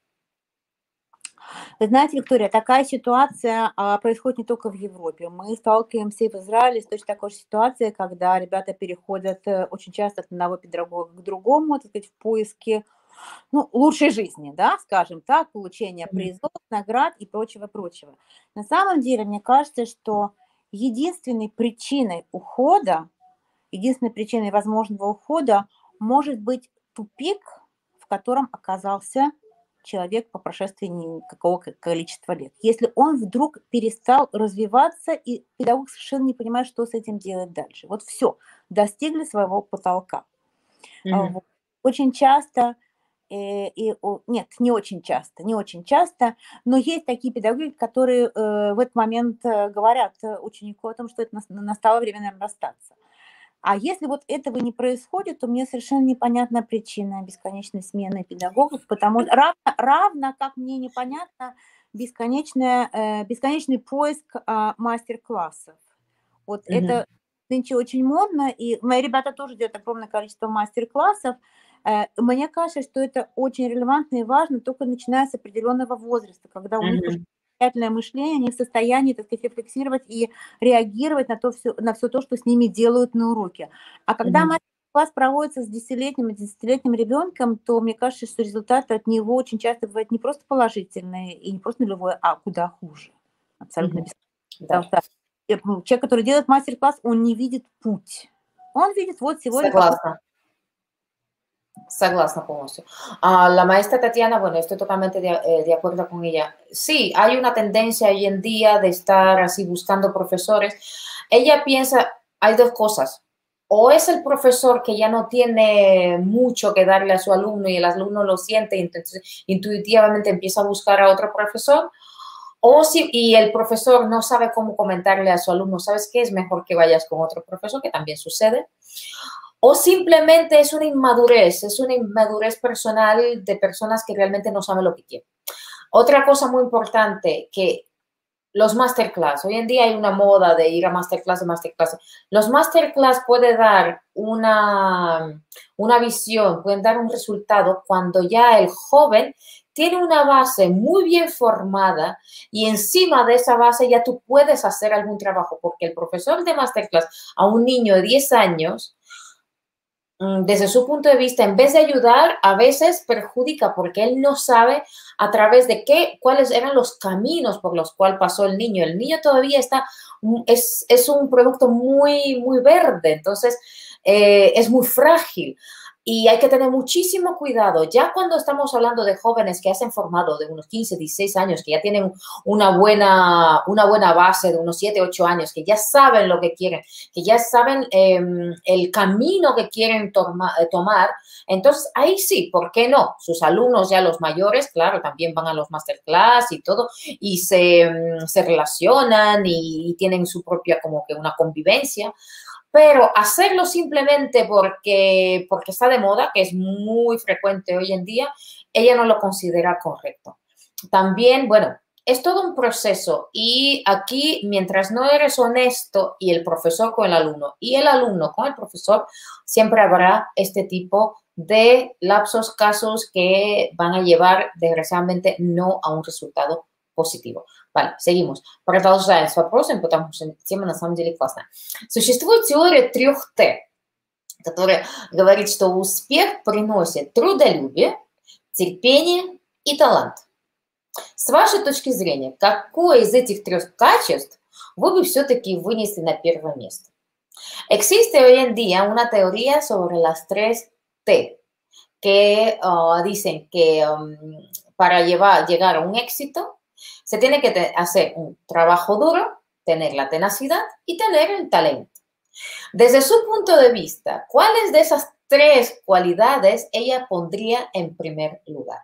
Вы знаете, Виктория, такая ситуация а, происходит не только в Европе. Мы сталкиваемся и в Израиле с точно такой же ситуацией, когда ребята переходят э, очень часто от одного педагога к другому, так сказать, в поиске ну, лучшей жизни, да, скажем так, получения призов, наград и прочего-прочего. На самом деле, мне кажется, что единственной причиной ухода, единственной причиной возможного ухода может быть тупик, в котором оказался человек по прошествии какого количества лет. Если он вдруг перестал развиваться, и педагог совершенно не понимает, что с этим делать дальше. Вот все, достигли своего потолка. Mm-hmm. Вот. Очень часто, э, и, о, нет, не очень часто, не очень часто, но есть такие педагоги, которые э, в этот момент э, говорят ученику о том, что это настало время, наверное, расстаться. А если вот этого не происходит, то мне совершенно непонятна причина бесконечной смены педагогов, потому что равно, равно как мне непонятно бесконечная, э, бесконечный поиск э, мастер-классов. Вот mm-hmm. это нынче очень модно, и мои ребята тоже делают огромное количество мастер-классов, Э, Мне кажется, что это очень релевантно и важно только начиная с определенного возраста, когда у них уже Мгм. самостоятельное мышление, они в состоянии, так сказать, рефлексировать и реагировать на то все, на все то, что с ними делают на уроке. А когда Мгм. мастер-класс проводится с десятилетним и десятилетним ребенком, то мне кажется, что результаты от него очень часто бывают не просто положительные и не просто нулевой, а куда хуже. Абсолютно Мгм. без. Потому Да, что э, м, человек, который делает мастер-класс, он не видит путь. Он видит вот сегодня какой-то. согласна. Soгласна полностью. Ah, la maestra Tatiana, bueno, estoy totalmente de, eh, de acuerdo con ella. Sí, hay una tendencia hoy en día de estar así buscando profesores. Ella piensa, hay dos cosas. O es el profesor que ya no tiene mucho que darle a su alumno y el alumno lo siente y entonces intuitivamente empieza a buscar a otro profesor. O si, y el profesor no sabe cómo comentarle a su alumno, ¿sabes qué? Es mejor que vayas con otro profesor, que también sucede. O simplemente es una inmadurez, es una inmadurez personal de personas que realmente no saben lo que quieren. Otra cosa muy importante, que los masterclass, hoy en día hay una moda de ir a masterclass y masterclass. Los masterclass pueden dar una, una visión, pueden dar un resultado cuando ya el joven tiene una base muy bien formada y encima de esa base ya tú puedes hacer algún trabajo, porque el profesor de masterclass a un niño de diez años, desde su punto de vista, en vez de ayudar, a veces perjudica porque él no sabe a través de qué, cuáles eran los caminos por los cuales pasó el niño. El niño todavía está, es, es un producto muy, muy verde, entonces eh, es muy frágil. Y hay que tener muchísimo cuidado. Ya cuando estamos hablando de jóvenes que ya se han formado de unos quince, dieciséis años, que ya tienen una buena, una buena base de unos siete, ocho años, que ya saben lo que quieren, que ya saben eh, el camino que quieren toma, eh, tomar, entonces ahí sí, ¿por qué no? Sus alumnos ya los mayores, claro, también van a los masterclass y todo, y se, se relacionan y, y tienen su propia como que una convivencia. Pero hacerlo simplemente porque, porque está de moda, que es muy frecuente hoy en día, ella no lo considera correcto. También, bueno, es todo un proceso y aquí, mientras no eres honesto y el profesor con el alumno y el alumno con el profesor, siempre habrá este tipo de lapsos, casos que van a llevar, desgraciadamente, no a un resultado positivo. Vale, seguимos. Продолжаем с вопросом, потому что тема на самом деле классная. Существует теория трех Т, которая говорит, что успех приносит трудолюбие, терпение и талант. С вашей точки зрения, какое из этих трех качеств вы бы все-таки vынесли на первое место? Existe hoy en día una teoría sobre las tres T, que uh, dicen que um, para llevar, llegar a un éxito, se tiene que hacer un trabajo duro, tener la tenacidad y tener el talento. Desde su punto de vista, ¿cuáles de esas tres cualidades ella pondría en primer lugar?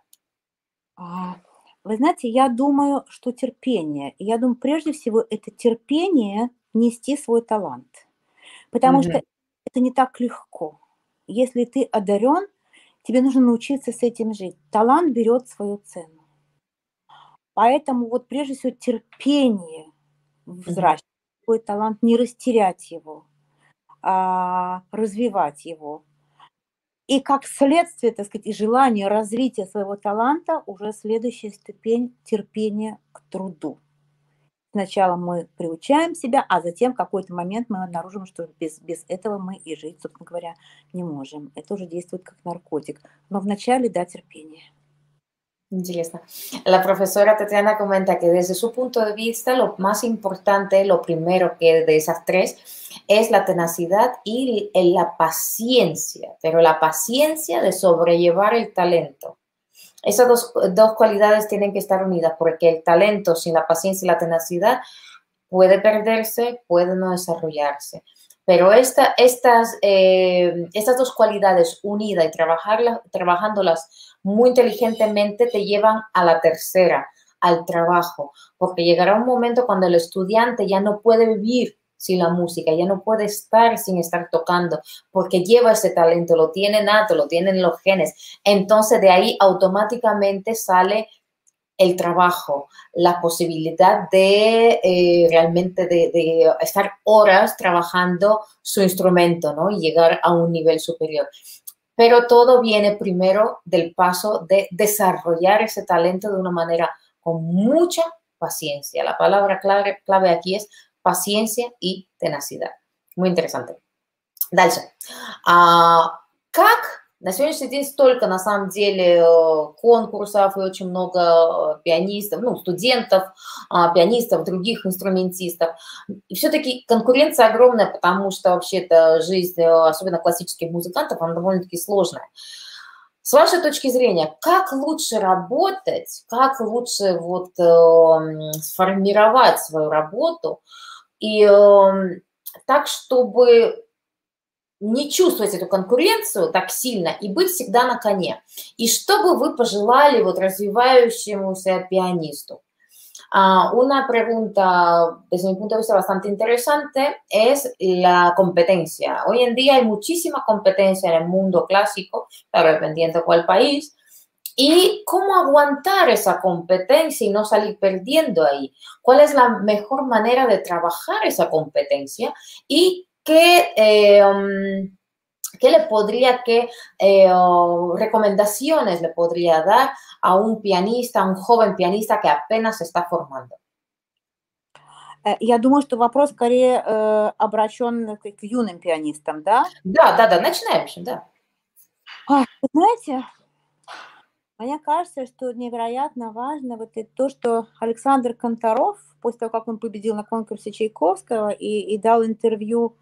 Вы знаете, я думаю, что терпение. Я думаю, прежде всего, это терпение нести свой талант. Потому что это не так легко. Если ты одарен, тебе нужно научиться с этим жить. Талант берет свою цену. Поэтому вот прежде всего терпение взращивать свой талант, не растерять его, а развивать его. И как следствие, так сказать, и желание развития своего таланта уже следующая ступень терпения к труду. Сначала мы приучаем себя, а затем в какой-то момент мы обнаружим, что без, без этого мы и жить, собственно говоря, не можем. Это уже действует как наркотик. Но вначале, да, терпение. Interesante. La profesora Tatiana comenta que desde su punto de vista lo más importante, lo primero que de esas tres es la tenacidad y la paciencia, pero la paciencia de sobrellevar el talento. Esas dos, dos cualidades tienen que estar unidas porque el talento sin la paciencia y la tenacidad puede perderse, puede no desarrollarse. Pero esta, estas, eh, estas dos cualidades unidas y trabajarlas, trabajándolas muy inteligentemente te llevan a la tercera, al trabajo, porque llegará un momento cuando el estudiante ya no puede vivir sin la música, ya no puede estar sin estar tocando, porque lleva ese talento, lo tiene nato, lo tienen los genes. Entonces de ahí automáticamente sale el trabajo, la posibilidad de eh, realmente de, de estar horas trabajando su instrumento, ¿no? Y llegar a un nivel superior. pero todo viene primero del paso de desarrollar ese talento de una manera con mucha paciencia. La palabra clave, clave aquí es paciencia y tenacidad. Muy интересante. Дальше. А, как на сегодняшний день столько, на самом деле, конкурсов и очень много пианистов, ну, студентов, пианистов, других инструментистов. И все-таки конкуренция огромная, потому что вообще-то жизнь, особенно классических музыкантов, она довольно-таки сложная. С вашей точки зрения, как лучше работать, как лучше вот э, сформировать свою работу и э, так, чтобы не чувствовать эту конкуренцию так сильно и быть всегда на коне? И что бы вы пожелали вот развивающемуся pianisto? Uh, una pregunta desde mi punto de vista bastante interesante es la competencia. Hoy en día hay muchísima competencia en el mundo clásico, claro, dependiendo de cuál país, y cómo aguantar esa competencia y no salir perdiendo ahí. ¿Cuál es la mejor manera de trabajar esa competencia? Y qué... Eh, um, ¿Qué le podría, qué eh, oh, recomendaciones le podría dar a un pianista, a un joven pianista que apenas se está formando? Я думаю, что вопрос скорее э, обращен к, к юным пианистам, да? Да, да, да, начинаем, да. А, знаете, мне кажется, что невероятно важно вот это то, что Александр Канторов, после того, как он победил на конкурсе Чайковского и, и дал интервью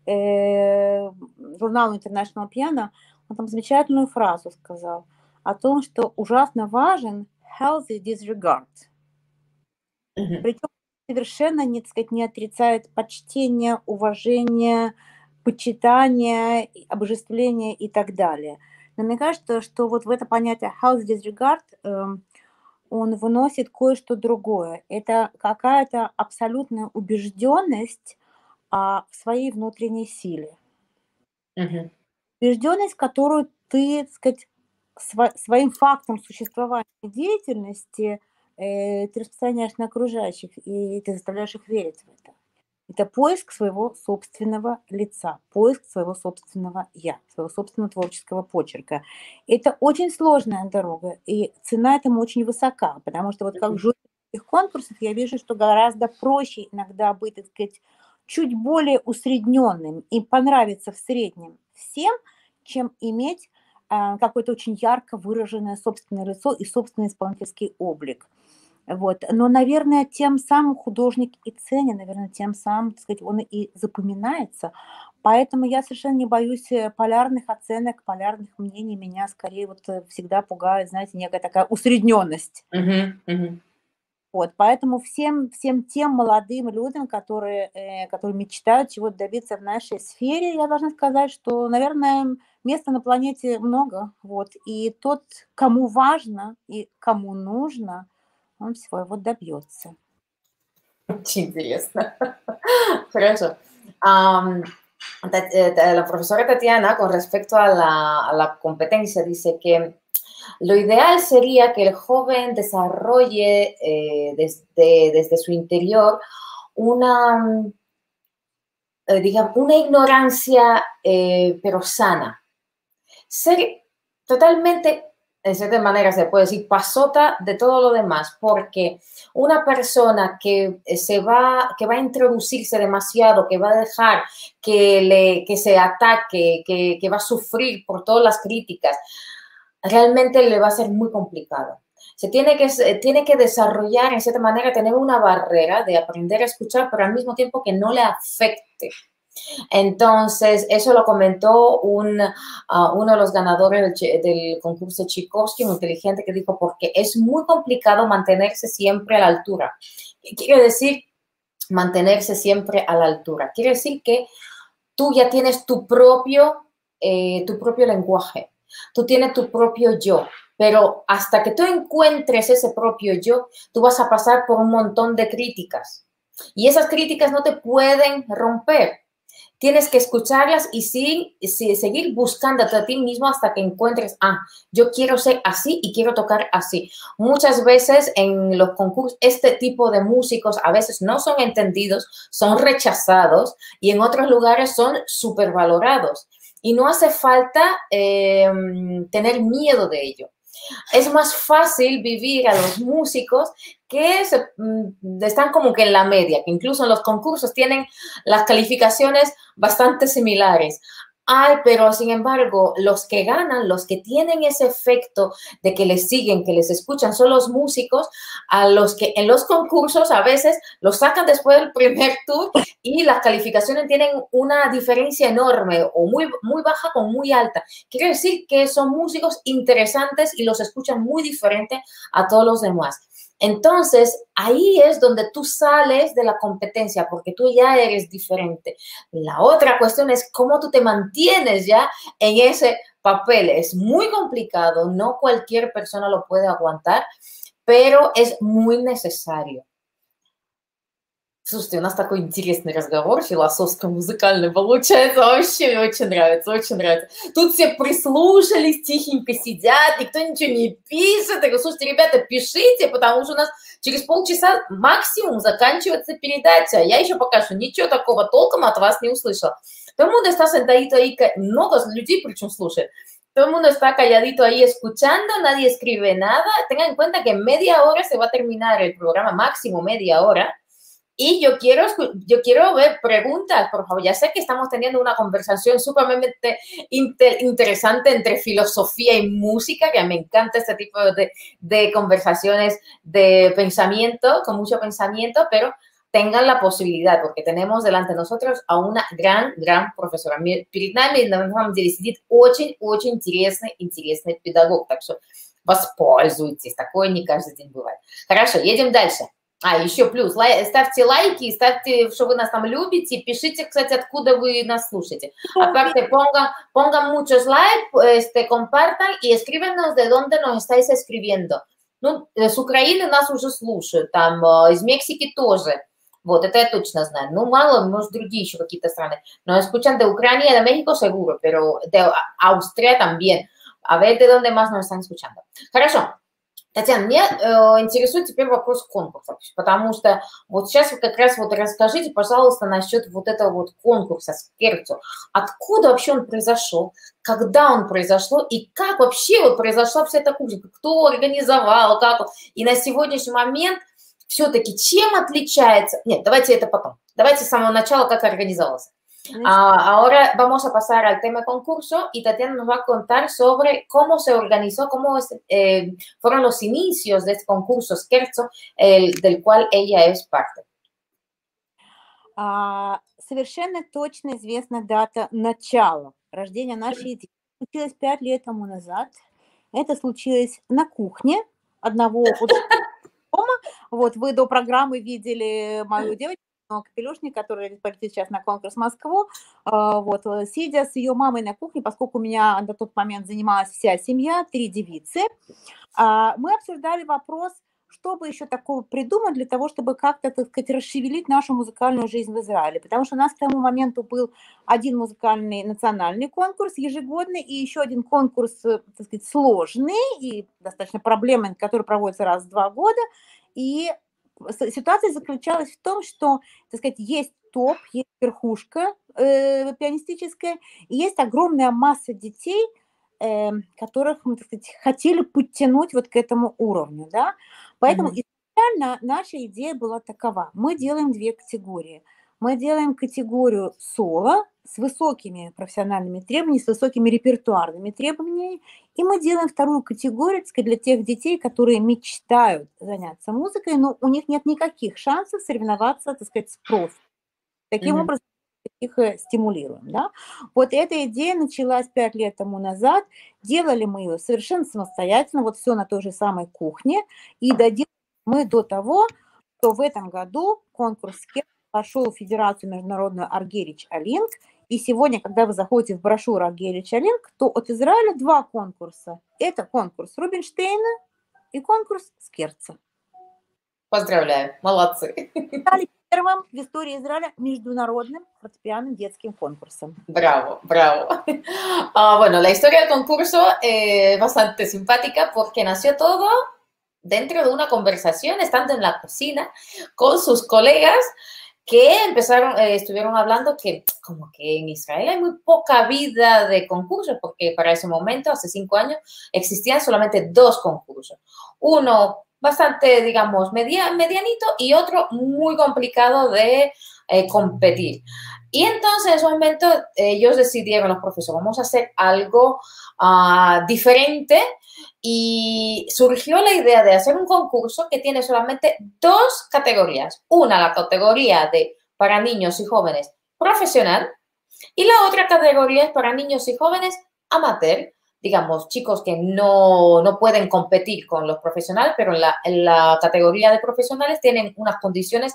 журналу International Piano, он там замечательную фразу сказал о том, что ужасно важен healthy disregard. Mm-hmm. Причем совершенно, не, так сказать, не отрицает почтение, уважение, почитание, обожествление и так далее. Но мне кажется, что вот в это понятие healthy disregard э, он выносит кое-что другое. Это какая-то абсолютная убежденность а в своей внутренней силе. Uh-huh. Убежденность, которую ты, так сказать, сво- своим фактом существования и деятельности э, ты распространяешь на окружающих, и ты заставляешь их верить в это. Это поиск своего собственного лица, поиск своего собственного «я», своего собственного творческого почерка. Это очень сложная дорога, и цена этому очень высока, потому что вот как в журналистских конкурсах я вижу, что гораздо проще иногда быть, так сказать, чуть более усредненным и понравиться в среднем всем, чем иметь э, какое-то очень ярко выраженное собственное лицо и собственный исполнительский облик. Вот. Но, наверное, тем самым художник и ценен, наверное, тем самым, так сказать, он и запоминается. Поэтому я совершенно не боюсь полярных оценок, полярных мнений. Меня скорее вот всегда пугает, знаете, некая такая усредненность. Uh-huh, uh-huh. Вот, поэтому всем, всем тем молодым людям, которые, э, которые мечтают чего-то добиться в нашей сфере, я должна сказать, что, наверное, места на планете много. Вот, и тот, кому важно и кому нужно, он своего добьется. Очень интересно. Хорошо. Um, la profesora Tatiana, con respecto a la, a la competencia, dice que lo ideal sería que el joven desarrolle eh, desde, desde su interior una, eh, digamos, una ignorancia, eh, pero sana. Ser totalmente, de cierta manera se puede decir, pasota de todo lo demás, porque una persona que se va, que va a introducirse demasiado, que va a dejar que, le, que se ataque, que, que va a sufrir por todas las críticas, realmente le va a ser muy complicado. Se tiene que, tiene que desarrollar, en cierta manera, tener una barrera de aprender a escuchar, pero al mismo tiempo que no le afecte. Entonces, eso lo comentó un, uh, uno de los ganadores del, del concurso Tchaikovsky, muy inteligente, que dijo, porque es muy complicado mantenerse siempre a la altura. ¿Qué quiere decir mantenerse siempre a la altura? Quiere decir que tú ya tienes tu propio, eh, tu propio lenguaje. Tú tienes tu propio yo, pero hasta que tú encuentres ese propio yo, tú vas a pasar por un montón de críticas. Y esas críticas no te pueden romper. Tienes que escucharlas y sí, sí, seguir buscándote a ti mismo hasta que encuentres, ah, yo quiero ser así y quiero tocar así. Muchas veces en los concursos, este tipo de músicos a veces no son entendidos, son rechazados y en otros lugares son supervalorados. y no hace falta eh, tener miedo de ello. Es más fácil vivir a los músicos que se, están como que en la media, que incluso en los concursos tienen las calificaciones bastante similares. Ay, pero sin embargo, los que ganan, los que tienen ese efecto de que les siguen, que les escuchan, son los músicos a los que en los concursos a veces los sacan después del primer tour y las calificaciones tienen una diferencia enorme o muy, muy baja con muy alta. Quiere decir que son músicos interesantes y los escuchan muy diferente a todos los demás. Entonces, ahí es donde tú sales de la competencia porque tú ya eres diferente. La otra cuestión es cómo tú te mantienes ya en ese papel. Es muy complicado, no cualquier persona lo puede aguantar, pero es muy necesario. Слушайте, у нас такой интересный разговор философско-музыкальный получается. Вообще мне очень нравится, очень нравится. Тут все прислушались, тихенько сидят, никто ничего не пишет. Я говорю, слушайте, ребята, пишите, потому что у нас через полчаса максимум заканчивается передача. Я еще пока что ничего такого толком от вас не услышала. Todo el mundo está sentadito ahí, много людей причем слушает. Todo el mundo está calladito ahí escuchando, nadie escribe nada. Tengan en cuenta que en media hora se va a terminar el programa, máximo media hora. Y yo quiero, yo quiero ver preguntas, por favor. Ya sé que estamos teniendo una conversación sumamente inter, interesante entre filosofía y música, que me encanta este tipo de, de conversaciones de pensamiento, con mucho pensamiento, pero tengan la posibilidad, porque tenemos delante de nosotros a una gran, gran profesora. Перед нами, на самом деле, сидит очень-очень интересный, интересный педагог, так что воспользуйтесь, такое не каждый день бывает. Хорошо, едем дальше. А, еще плюс, лай, ставьте лайки, ставьте, что вы нас там любите, пишите, кстати, откуда вы нас слушаете. Aparte, pongan, pongan muchos likes, este, compartan и escríbenos de dónde nos estáis escribiendo. Ну, с Украины нас уже слушают, там, из Мексики тоже. Вот, это я точно знаю. Ну, мало, может, другие еще какие-то страны. Nos escuchan de Ucrania, de México seguro, pero de Austria también. A ver de dónde más nos están escuchando. Хорошо. Татьяна, меня э, интересует теперь вопрос конкурса, потому что вот сейчас вы как раз вот расскажите, пожалуйста, насчет вот этого вот конкурса Скерцо. Откуда вообще он произошел, когда он произошел и как вообще вот произошла вся эта кухня, кто организовал, как. И на сегодняшний момент все-таки чем отличается... Нет, давайте это потом. Давайте с самого начала, как организовался. Uh, ahora vamos a pasar al tema concurso y Tatiana nos va a contar sobre cómo se organizó, cómo es, eh, fueron los inicios de este concurso Скерцо, el, del cual ella es parte. Uh, совершенно точно известна дата начала рождения нашей идеи. Случилось пять лет тому назад. Это случилось на кухне одного дома. Вот вы до программы видели мою девочку, Капелюшник, который полетит сейчас на конкурс в Москву, вот, сидя с ее мамой на кухне, поскольку у меня на тот момент занималась вся семья, три девицы, мы обсуждали вопрос, что бы еще такого придумать для того, чтобы как-то, так сказать, расшевелить нашу музыкальную жизнь в Израиле, потому что у нас к тому моменту был один музыкальный национальный конкурс ежегодный и еще один конкурс, так сказать, сложный и достаточно проблемный, который проводится раз в два года, и ситуация заключалась в том, что, так сказать, есть топ, есть верхушка э, пианистическая, и есть огромная масса детей, э, которых мы, так сказать, хотели подтянуть вот к этому уровню, да. Поэтому mm-hmm. изначально наша идея была такова. Мы делаем две категории. Мы делаем категорию соло с высокими профессиональными требованиями, с высокими репертуарными требованиями, и мы делаем вторую категорию, так сказать, для тех детей, которые мечтают заняться музыкой, но у них нет никаких шансов соревноваться, так сказать, с профи. Таким mm-hmm. образом, их стимулируем, да. Вот эта идея началась пять лет тому назад, делали мы ее совершенно самостоятельно, вот все на той же самой кухне, и доделали мы до того, что в этом году конкурс Скерцо пошел в Федерацию международную Аргерич Алинг, и сегодня, когда вы заходите в брошюру Аргерич Алинг, то от Израиля два конкурса. Это конкурс Рубинштейна и конкурс Скерцо. Поздравляю, молодцы. Стали первым в истории Израиля международным фортепианным детским конкурсом. Bravo, bravo. Uh, bueno, la historia del concurso es eh, bastante simpática porque nació todo dentro de una conversación, estando en la cocina con sus colegas, que empezaron, eh, estuvieron hablando que como que en Israel hay muy poca vida de concursos, porque para ese momento, hace cinco años, existían solamente dos concursos. Uno bastante, digamos, media, medianito y otro muy complicado de eh, competir. Y entonces en ese momento ellos decidieron, los profesores, vamos a hacer algo uh, diferente, y surgió la idea de hacer un concurso que tiene solamente dos categorías. Una, la categoría de para niños y jóvenes profesional, y la otra categoría es para niños y jóvenes amateur, digamos, chicos que no, no pueden competir con los profesionales, pero en la, en la categoría de profesionales tienen unas condiciones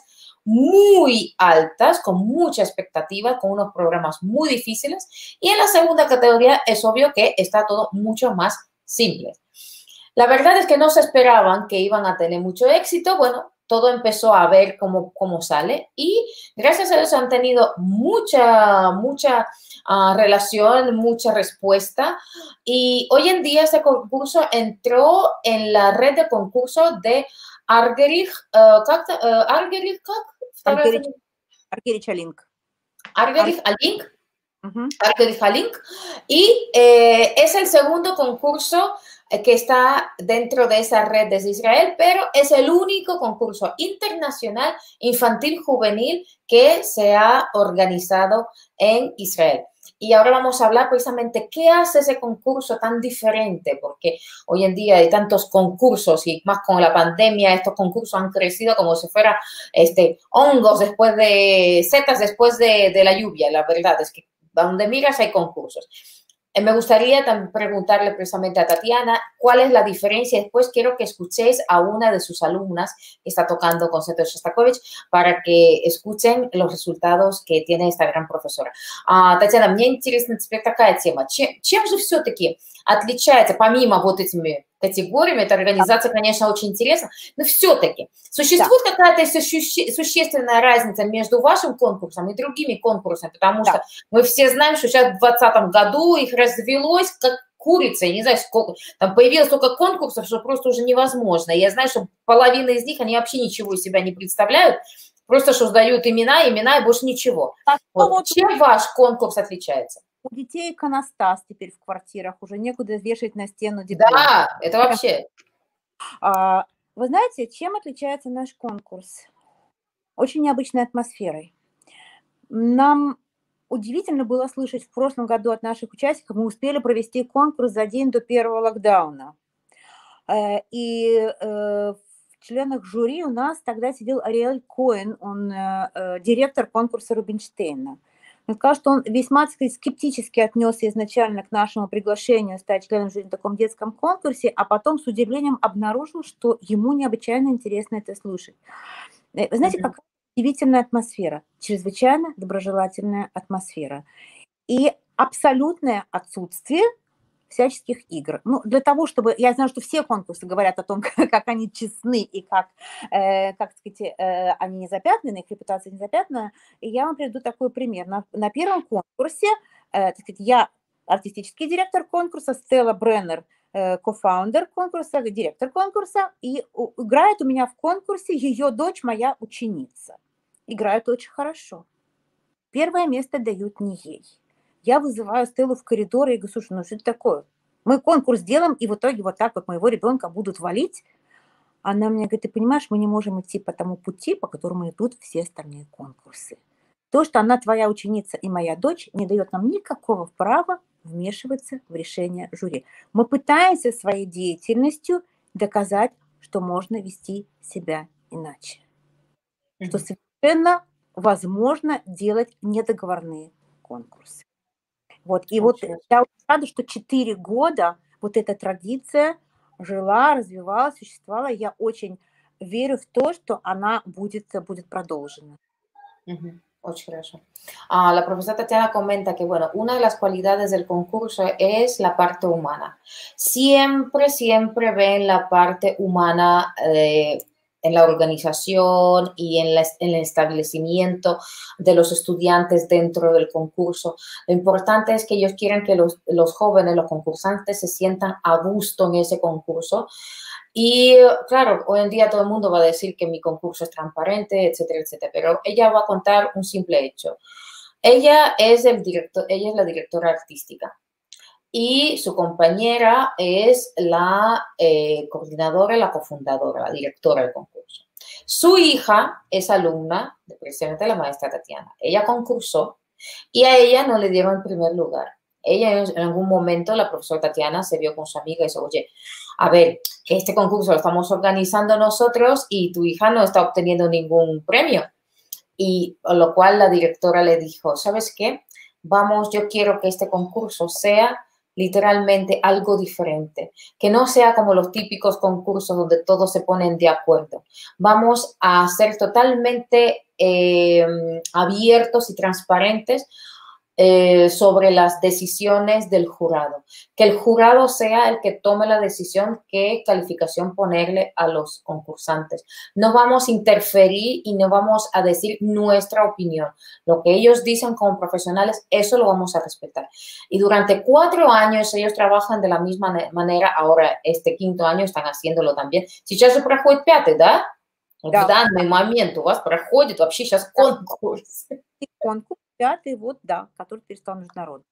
muy altas, con mucha expectativa, con unos programas muy difíciles. Y en la segunda categoría es obvio que está todo mucho más simple. La verdad es que no se esperaban que iban a tener mucho éxito. Bueno, todo empezó a ver cómo, cómo sale, y gracias a eso han tenido mucha, mucha uh, relación, mucha respuesta, y hoy en día este concurso entró en la red de concursos de Argerich, uh, uh, Argerich, Argerich, Argerich Alink. Argerich Alink. Uh-huh. Argerich Alink. Y eh, es el segundo concurso que está dentro de esa red desde Israel, pero es el único concurso internacional infantil juvenil que se ha organizado en Israel. Y ahora vamos a hablar precisamente qué hace ese concurso tan diferente, porque hoy en día hay tantos concursos, y más con la pandemia estos concursos han crecido como si fuera este, hongos después de, setas después de, de la lluvia. La verdad es que donde miras hay concursos. Me gustaría también preguntarle precisamente a Tatiana cuál es la diferencia. Después quiero que escuchéis a una de sus alumnas que está tocando concerto de Shostakovich para que escuchen los resultados que tiene esta gran profesora. А, Татьяна, мне интересна теперь такая тема. Чем, чем же все-таки отличается, помимо вот этими категориями, эта организация, конечно, очень интересна, но все-таки существует да. какая-то суще, существенная разница между вашим конкурсом и другими конкурсами, потому да. что мы все знаем, что сейчас в двадцатом году их развелось как курица, я не знаю, сколько, там появилось столько конкурсов, что просто уже невозможно. Я знаю, что половина из них, они вообще ничего из себя не представляют, просто что сдают имена, имена и больше ничего. А вот. Чем ваш конкурс отличается? У детей иконостас теперь в квартирах, уже некуда вешать на стену диплом. Да, это вообще. Вы знаете, чем отличается наш конкурс? Очень необычной атмосферой. Нам удивительно было слышать в прошлом году от наших участников, мы успели провести конкурс за день до первого локдауна. И в членах жюри у нас тогда сидел Ариэль Коэн, он директор конкурса Рубинштейна. Он сказал, что он весьма, так сказать, скептически отнесся изначально к нашему приглашению стать членом жюри на таком детском конкурсе, а потом с удивлением обнаружил, что ему необычайно интересно это слушать. Вы знаете, mm-hmm. какая удивительная атмосфера, чрезвычайно доброжелательная атмосфера и абсолютное отсутствие всяческих игр. Ну, для того, чтобы... Я знаю, что все конкурсы говорят о том, как, как они честны и как, э, как сказать, э, они не запятнаны, их репутация не запятнана. И я вам приведу такой пример. На, на первом конкурсе, э, так сказать, я артистический директор конкурса, Стелла Бреннер, э, кофаундер конкурса, директор конкурса, и у, играет у меня в конкурсе ее дочь, моя ученица. Играет очень хорошо. Первое место дают не ей. Я вызываю Стеллу в коридор и говорю, слушай, ну что это такое? Мы конкурс делаем, и в итоге вот так вот моего ребенка будут валить. Она мне говорит, ты понимаешь, мы не можем идти по тому пути, по которому идут все остальные конкурсы. То, что она твоя ученица и моя дочь, не дает нам никакого права вмешиваться в решение жюри. Мы пытаемся своей деятельностью доказать, что можно вести себя иначе. Mm-hmm. Что совершенно возможно делать недоговорные конкурсы. Вот. И вот я рада, что четыре года вот эта традиция жила, развивалась, существовала. Я очень верю в то, что она будет, будет продолжена. Uh-huh. Очень хорошо. Uh, la profesora Tatiana comenta que, bueno, una de las cualidades del concurso es la parte humana. Siempre, siempre ven la parte humana eh, en la organización y en, la, en el establecimiento de los estudiantes dentro del concurso. Lo importante es que ellos quieren que los, los jóvenes, los concursantes, se sientan a gusto en ese concurso. Y claro, hoy en día todo el mundo va a decir que mi concurso es transparente, etcétera, etcétera, pero ella va a contar un simple hecho. Ella es, el director, ella es la directora artística y su compañera es la eh, coordinadora y la cofundadora, la directora del concurso. Su hija es alumna de precisamente la maestra Tatiana. Ella concursó y a ella no le dieron el primer lugar. Ella en algún momento, la profesora Tatiana se vio con su amiga y dice, oye, a ver, este concurso lo estamos organizando nosotros y tu hija no está obteniendo ningún premio. Y a lo cual la directora le dijo, ¿sabes qué? Vamos, yo quiero que este concurso sea literalmente algo diferente, que no sea como los típicos concursos donde todos se ponen de acuerdo. Vamos a ser totalmente eh, abiertos y transparentes eh, sobre las decisiones del jurado. Que el jurado sea el que tome la decisión qué calificación ponerle a los concursantes. No vamos a interferir y no vamos a decir nuestra opinión. Lo que ellos dicen como profesionales, eso lo vamos a respetar. Y durante cuatro años ellos trabajan de la misma manera. Ahora, este quinto año están haciéndolo también. Сейчас же проходит пятый, да? Да. В данный момент у вас проходит вообще сейчас конкурс. Конкурс пятый, вот, да, который перестал международный.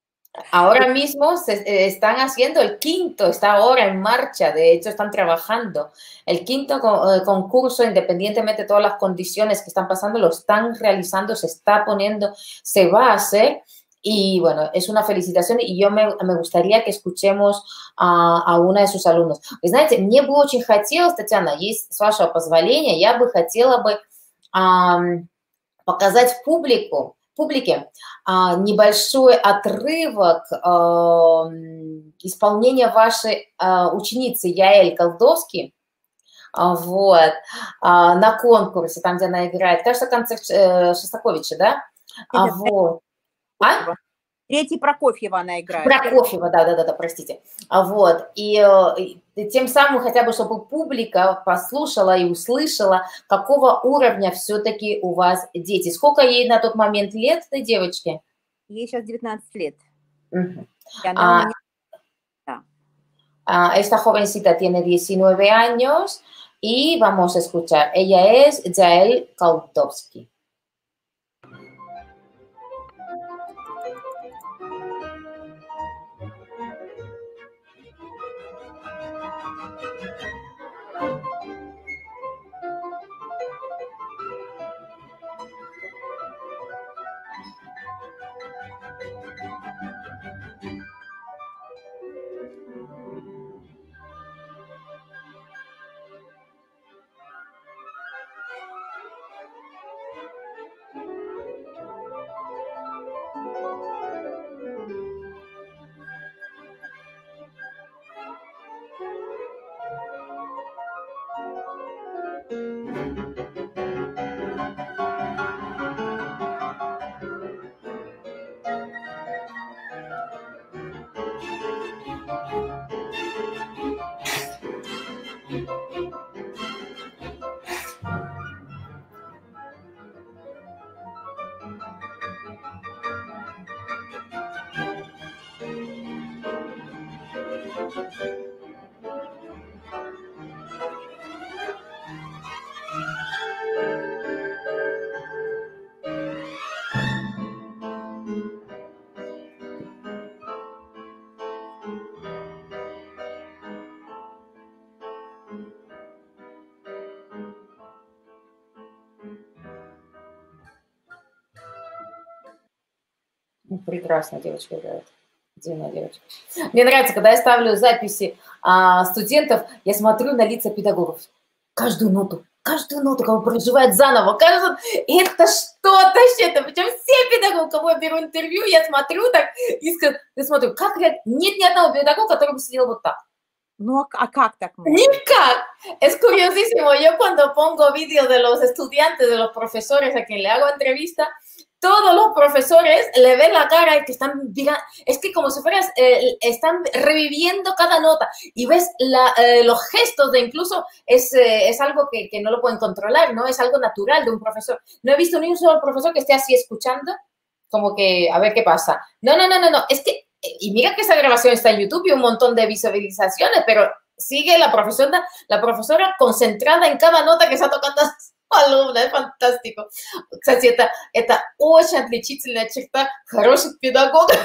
Ahora mismo se eh, están haciendo el quinto, está ahora en marcha, de hecho están trabajando. El quinto co eh, concurso, independientemente de todas las condiciones que están pasando, lo están realizando, se está poniendo, se va a hacer. Y bueno, es una felicitación y yo me, me gustaría que escuchemos а, a una de sus alumnos. Вы знаете, мне бы очень хотелось, Татьяна, есть, с вашего позволения, я бы хотела бы а, показать публику, публике а, небольшой отрывок а, исполнения вашей а, ученицы Яэль Колдовски а, вот, а, на конкурсе, там, где она играет. Кажется, концерт э, Шостаковича, да? А, вот. А? Третий Прокофьева она играет. Прокофьева, да-да-да, простите. Вот. И, и тем самым хотя бы, чтобы публика послушала и услышала, какого уровня все-таки у вас дети. Сколько ей на тот момент лет, этой девочке? Ей сейчас девятнадцать лет. Uh-huh. Y она ah, у меня... ah, esta jovencita tiene diecinueve años y vamos a escuchar. Ella es Yael Koldovsky. Прекрасно девочка играет. Дивная девочка. Мне нравится, когда я ставлю записи а, студентов, я смотрю на лица педагогов. Каждую ноту, каждую ноту, кого проживает заново. Каждую... Это что-то вообще-то. Причем все педагоги, кого я беру интервью, я смотрю так и смотрю, как нет ни одного педагога, который бы сидел вот так. Ну, а, а как так можно? Никак. Es curiosísimo. Yo cuando pongo vídeos de los estudiantes, de los profesores a quien le hago entrevista, todos los profesores le ven la cara y que están, digan, es que como si fueras, eh, están reviviendo cada nota y ves la, eh, los gestos de incluso, es, eh, es algo que, que no lo pueden controlar, ¿no? Es algo natural de un profesor. No he visto ni un solo profesor que esté así escuchando, como que, a ver qué pasa. No, no, no, no, no, es que, y mira que esa grabación está en YouTube y un montón de visualizaciones, pero sigue la profesora, la profesora concentrada en cada nota que está tocando alumна, это фантастика. Кстати, это, это очень отличительная черта хороших педагогов.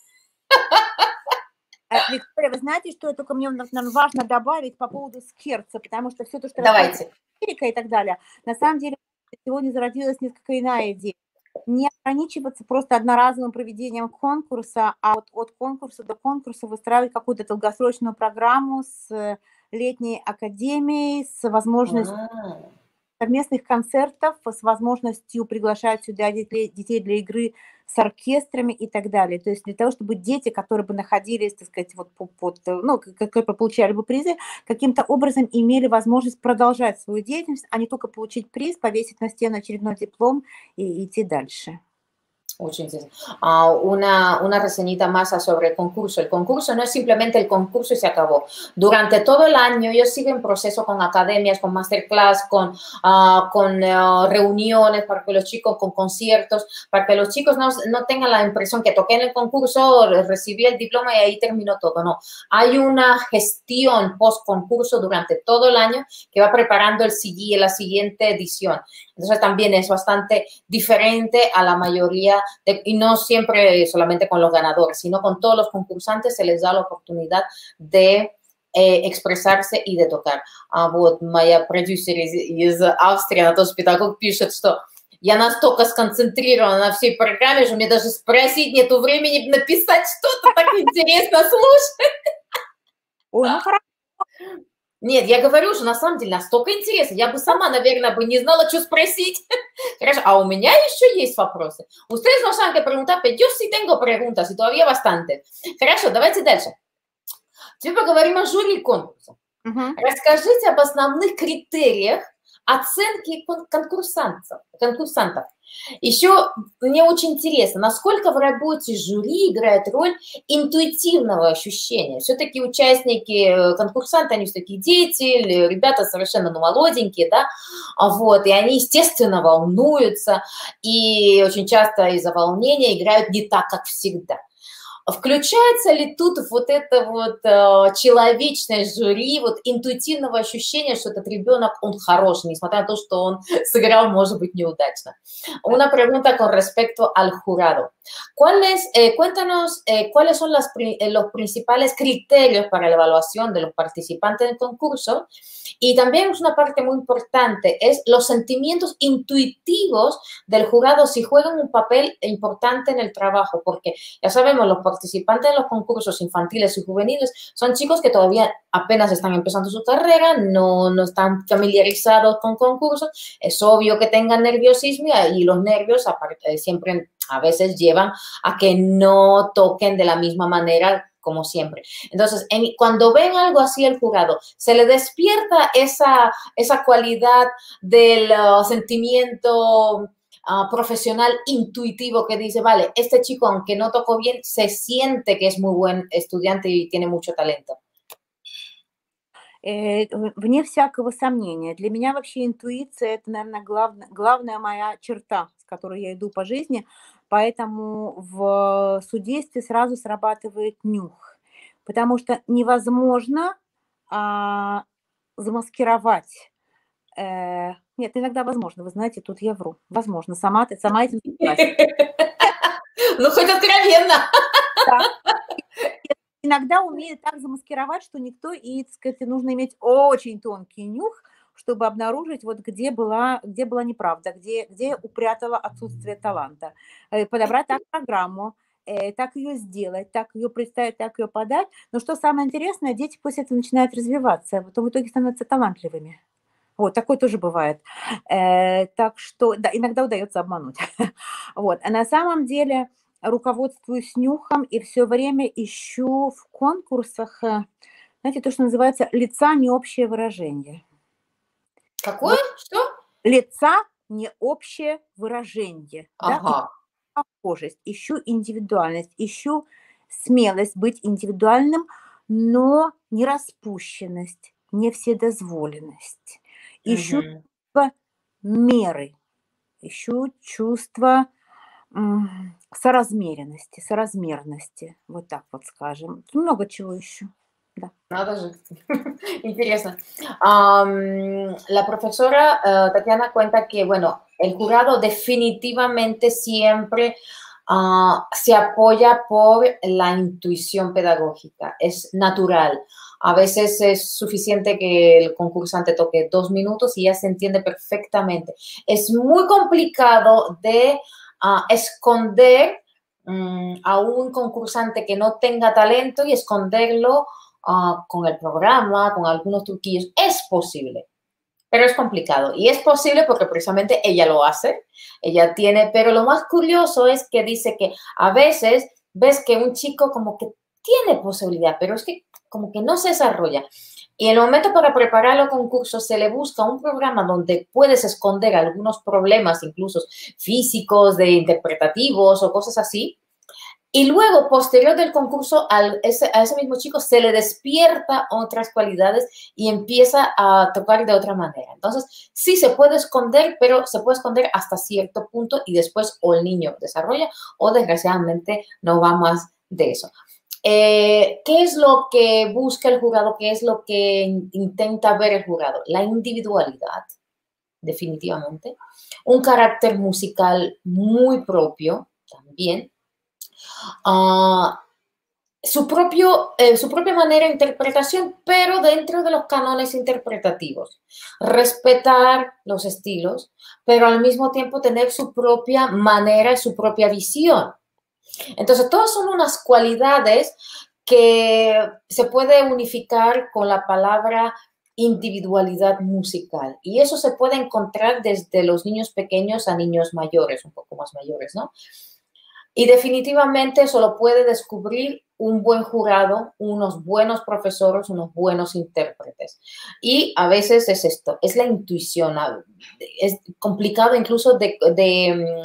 Виктория, вы знаете, что только мне наверное, важно добавить по поводу скерца, потому что все то, что Давайте. Америка и так далее, на самом деле сегодня зародилась несколько иная идея. Не ограничиваться просто одноразовым проведением конкурса, а вот от конкурса до конкурса выстраивать какую-то долгосрочную программу с летней академией, с возможностью А. совместных концертов, с возможностью приглашать сюда детей, детей для игры с оркестрами и так далее. То есть для того, чтобы дети, которые бы находились, так сказать, вот под, ну, которые получали бы призы, каким-то образом имели возможность продолжать свою деятельность, а не только получить приз, повесить на стену очередной диплом и идти дальше. Очень интересно. Uh, una, una reseñita más sobre el concurso. El concurso no es simplemente el concurso y se acabó. Durante todo el año ellos siguen proceso con academias, con masterclass, con, uh, con uh, reuniones para que los chicos, con conciertos, para que los chicos no, no tengan la impresión que toqué en el concurso, recibí el diploma y ahí terminó todo. No, hay una gestión post-concurso durante todo el año que va preparando el, la siguiente edición. Entonces también es bastante diferente a la mayoría de, y no siempre solamente con los ganadores, sino con todos los concursantes se les da la oportunidad de eh, expresarse и de tocar. А вот моя продюсер из, из Австрии, она тоже педагог, пишет, что я настолько сконцентрирована на всей программе, что мне даже спросить нету времени написать что-то, так интересно слушать. Ой, ну хорошо. Нет, я говорю же, на самом деле, настолько интересно. Я бы сама, наверное, бы не знала, что спросить. Хорошо, а у меня еще есть вопросы. Ustedes no saben qué preguntar, pero yo sí tengo preguntas, y todavía bastante. Хорошо, давайте дальше. Теперь поговорим о жюри конкурса. Uh-huh. Расскажите об основных критериях оценки конкурсантов. конкурсантов. Еще мне очень интересно, насколько в работе жюри играет роль интуитивного ощущения. Все-таки участники, конкурсанты, они все-таки дети, ребята совершенно ну, молоденькие, да, вот, и они, естественно, волнуются, и очень часто из-за волнения играют не так, как всегда. Включается ли тут вот это вот э, человечное жюри, вот интуитивного ощущения, что этот ребенок, он хороший, несмотря на то, что он сыграл, может быть, неудачно? Una pregunta con respecto al jurado. ¿Cuáles, eh, cuéntanos eh, cuáles son las, eh, los principales criterios para la evaluación de los participantes del concurso? Y también es una parte muy importante, es los sentimientos intuitivos del jurado si juegan un papel importante en el trabajo, porque ya sabemos, los participantes de los concursos infantiles y juveniles son chicos que todavía apenas están empezando su carrera, no, no están familiarizados con concursos, es obvio que tengan nerviosismo y los nervios aparte, siempre a veces llevan a que no toquen de la misma manera como siempre. Entonces, en, cuando ven algo así el jurado, se le despierta esa, esa cualidad del uh, sentimiento uh, profesional intuitivo que dice, vale, este chico, aunque no tocó bien, se siente que es muy buen estudiante y tiene mucho talento. Э, вне всякого сомнения. Для меня вообще интуиция – это, наверное, главная, главная моя черта, с которой я иду по жизни. Поэтому в судействе сразу срабатывает нюх. Потому что невозможно а, замаскировать. Э, нет, иногда возможно. Вы знаете, тут я вру. Возможно. Сама, сама этим занимаюсь. Ну, хоть откровенно. Иногда умеет так замаскировать, что никто, и, так сказать, нужно иметь очень тонкий нюх, чтобы обнаружить, вот где была, где была неправда, где, где упрятала отсутствие таланта. Подобрать так программу, так ее сделать, так ее представить, так ее подать. Но что самое интересное, дети после этого начинают развиваться, а потом в итоге становятся талантливыми. Вот, такое тоже бывает. Э, так что, да, иногда удается обмануть. Вот, а на самом деле руководствуюсь нюхом и все время ищу в конкурсах, знаете, то, что называется лица не общее выражение. Какое? Вот. Что? Лица не общее выражение. Ага. Да? Похожесть. Ищу индивидуальность, ищу смелость быть индивидуальным, но не распущенность, не вседозволенность. Ищу угу. чувство меры, ищу чувство соразмеренности, соразмерности, вот так вот скажем. Много чего ищу. Да. Надо же, интересно. Am, la profesora uh, Tatiana cuenta que, bueno, el jurado definitivamente siempre uh, se apoya por la intuición pedagógica, es natural. A veces es suficiente que el concursante toque dos minutos y ya se entiende perfectamente. Es muy complicado de uh, esconder um, a un concursante que no tenga talento y esconderlo Uh, con el programa, con algunos truquillos. Es posible, pero es complicado. Y es posible porque precisamente ella lo hace, ella tiene, pero lo más curioso es que dice que a veces ves que un chico como que tiene posibilidad, pero es que como que no se desarrolla. Y en el momento para preparar los concursos se le busca un programa donde puedes esconder algunos problemas, incluso físicos, de interpretativos o cosas así. Y luego, posterior del concurso, al, ese, a ese mismo chico se le despierta otras cualidades y empieza a tocar de otra manera. Entonces, sí se puede esconder, pero se puede esconder hasta cierto punto y después o el niño desarrolla o desgraciadamente no va más de eso. Eh, ¿Qué es lo que busca el jurado? ¿Qué es lo que intenta ver el jurado? La individualidad, definitivamente. Un carácter musical muy propio también. Uh, su, propio, eh, su propia manera de interpretación, pero dentro de los cánones interpretativos. Respetar los estilos, pero al mismo tiempo tener su propia manera y su propia visión. Entonces, todas son unas cualidades que se puede unificar con la palabra individualidad musical. Y eso se puede encontrar desde los niños pequeños a niños mayores, un poco más mayores, ¿no? Y definitivamente eso lo puede descubrir un buen jurado, unos buenos profesores, unos buenos intérpretes. Y a veces es esto, es la intuición. Es complicado incluso de, de,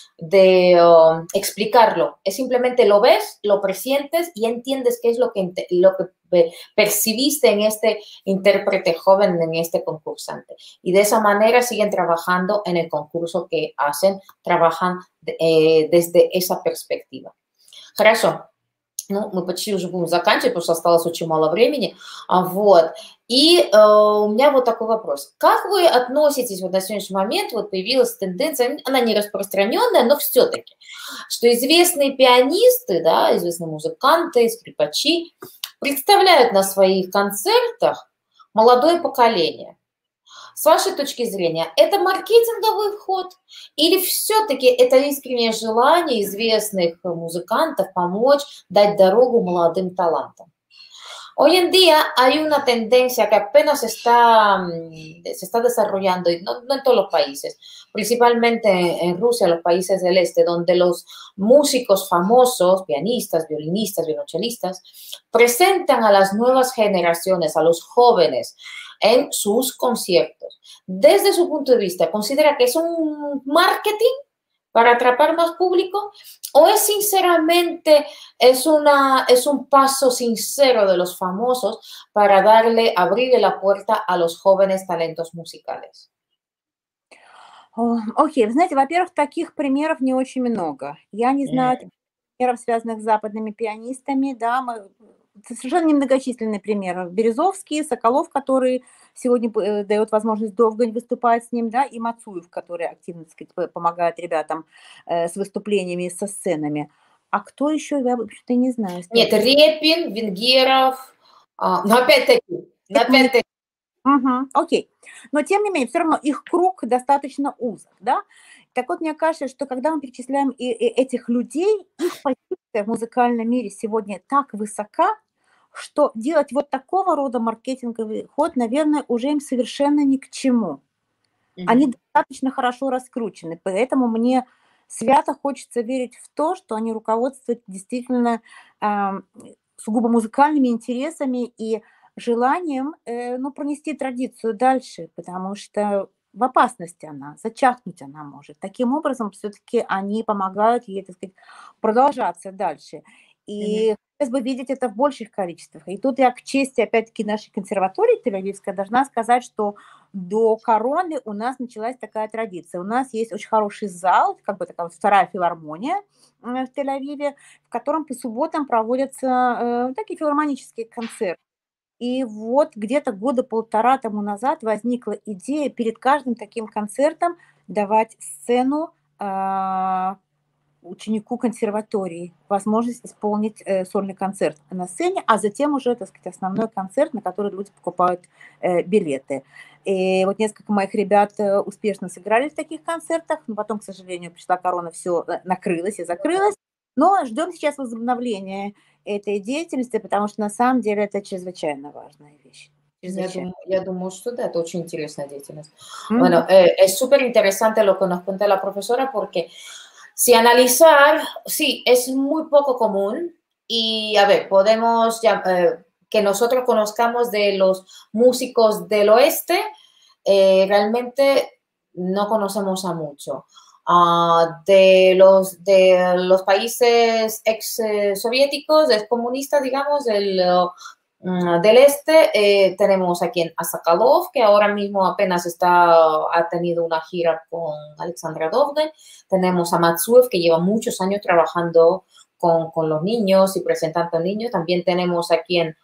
de uh, explicarlo. Es simplemente lo ves, lo presientes y entiendes qué es lo que, lo que percibiste en este intérprete joven, en este concursante. Y de esa manera siguen trabajando en el concurso que hacen, trabajan eh, desde esa перспектива. Хорошо. Ну, мы почти уже будем заканчивать, потому что осталось очень мало времени. Вот. И э, у меня вот такой вопрос. Как вы относитесь вот на сегодняшний момент, вот появилась тенденция, она не распространенная, но все-таки, что известные пианисты, да, известные музыканты, скрипачи представляют на своих концертах молодое поколение. С вашей точки зрения, это маркетинговый ход или все-таки это искреннее желание известных muzicantов помочь, dать dorogu молодым talantам? Hoy en día hay una tendencia que apenas se está, se está desarrollando, y no, no en todos los países, principalmente en Rusia, los países del este, donde los músicos famosos, pianistas, violinistas, violonchelistas, presentan a las nuevas generaciones, a los jóvenes, en sus conciertos. Desde su punto de vista, ¿considera que es un marketing para atrapar más público o es sinceramente es, una, es un paso sincero de los famosos para darle, abrirle la puerta a los jóvenes talentos musicales? Окей, okay. Вы знаете, во-первых, таких примеров не очень много. Я не знаю Mm. примеров, связанных с западными пианистами, да, мы, совершенно немногочисленные примеры. Березовский, Соколов, который сегодня дает возможность долго выступать с ним, да, и Мацуев, который активно, так сказать, помогает ребятам э, с выступлениями, со сценами. А кто еще, я вообще-то не знаю. Нет, Репин, Венгеров, а, но опять-таки, но опять-таки. Угу, окей. Но, тем не менее, все равно их круг достаточно узок, да. Так вот, мне кажется, что когда мы перечисляем и, и этих людей, их позиция в музыкальном мире сегодня так высока, что делать вот такого рода маркетинговый ход, наверное, уже им совершенно ни к чему. Mm-hmm. Они достаточно хорошо раскручены, поэтому мне свято хочется верить в то, что они руководствуются действительно э, сугубо музыкальными интересами и желанием э, ну, пронести традицию дальше, потому что в опасности она, зачахнуть она может. Таким образом, все-таки они помогают ей, так сказать, продолжаться дальше. И mm-hmm. хотелось бы видеть это в больших количествах. И тут я к чести, опять-таки, нашей консерватории Тель-Авивской должна сказать, что до короны у нас началась такая традиция. У нас есть очень хороший зал, как бы такая вот вторая филармония в Тель-Авиве, в котором по субботам проводятся э, такие филармонические концерты. И вот где-то года полтора тому назад возникла идея перед каждым таким концертом давать сцену а, ученику консерватории, возможность исполнить э, сольный концерт на сцене, а затем уже, так сказать, основной концерт, на который люди покупают э, билеты. И вот несколько моих ребят э, успешно сыграли в таких концертах, но потом, к сожалению, пришла корона, все накрылось и закрылось. Но ждем сейчас возобновления этой деятельности, потому что на самом деле это чрезвычайно важная вещь. Я думаю, я думаю, что да, это очень интересная деятельность. Mm-hmm. Bueno, eh, es súper interesante lo que nos cuenta la profesora porque si analizar, sí, es muy poco común y, a ver, podemos ya, eh, que nosotros conozcamos de los músicos del oeste, eh, realmente no conocemos a mucho. Uh, de, los, de los países ex eh, soviéticos, ex comunistas, digamos, del, uh, del este, eh, tenemos aquí en Asakalov, que ahora mismo apenas está, ha tenido una gira con Alexandra Dovden. Tenemos a Matsuev, que lleva muchos años trabajando con, con los niños y presentando a niños. También tenemos aquí en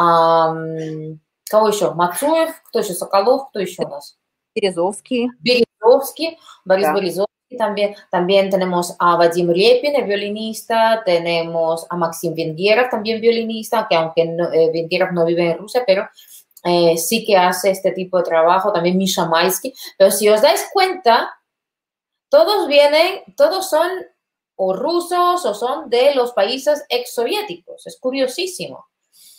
um, ¿cómo еще? Matsuev, кто еще? Соколов, кто еще у нас? Березовский. Березовский, Борис Да. Березовский. También, también tenemos a Vadim Repin, el violinista, tenemos a Maxim Vengerov, también violinista, que aunque no, eh, Vengerov no vive en Rusia, pero eh, sí que hace este tipo de trabajo, también Misha Maisky. Pero si os dais cuenta, todos vienen, todos son o rusos o son de los países exsoviéticos, es curiosísimo.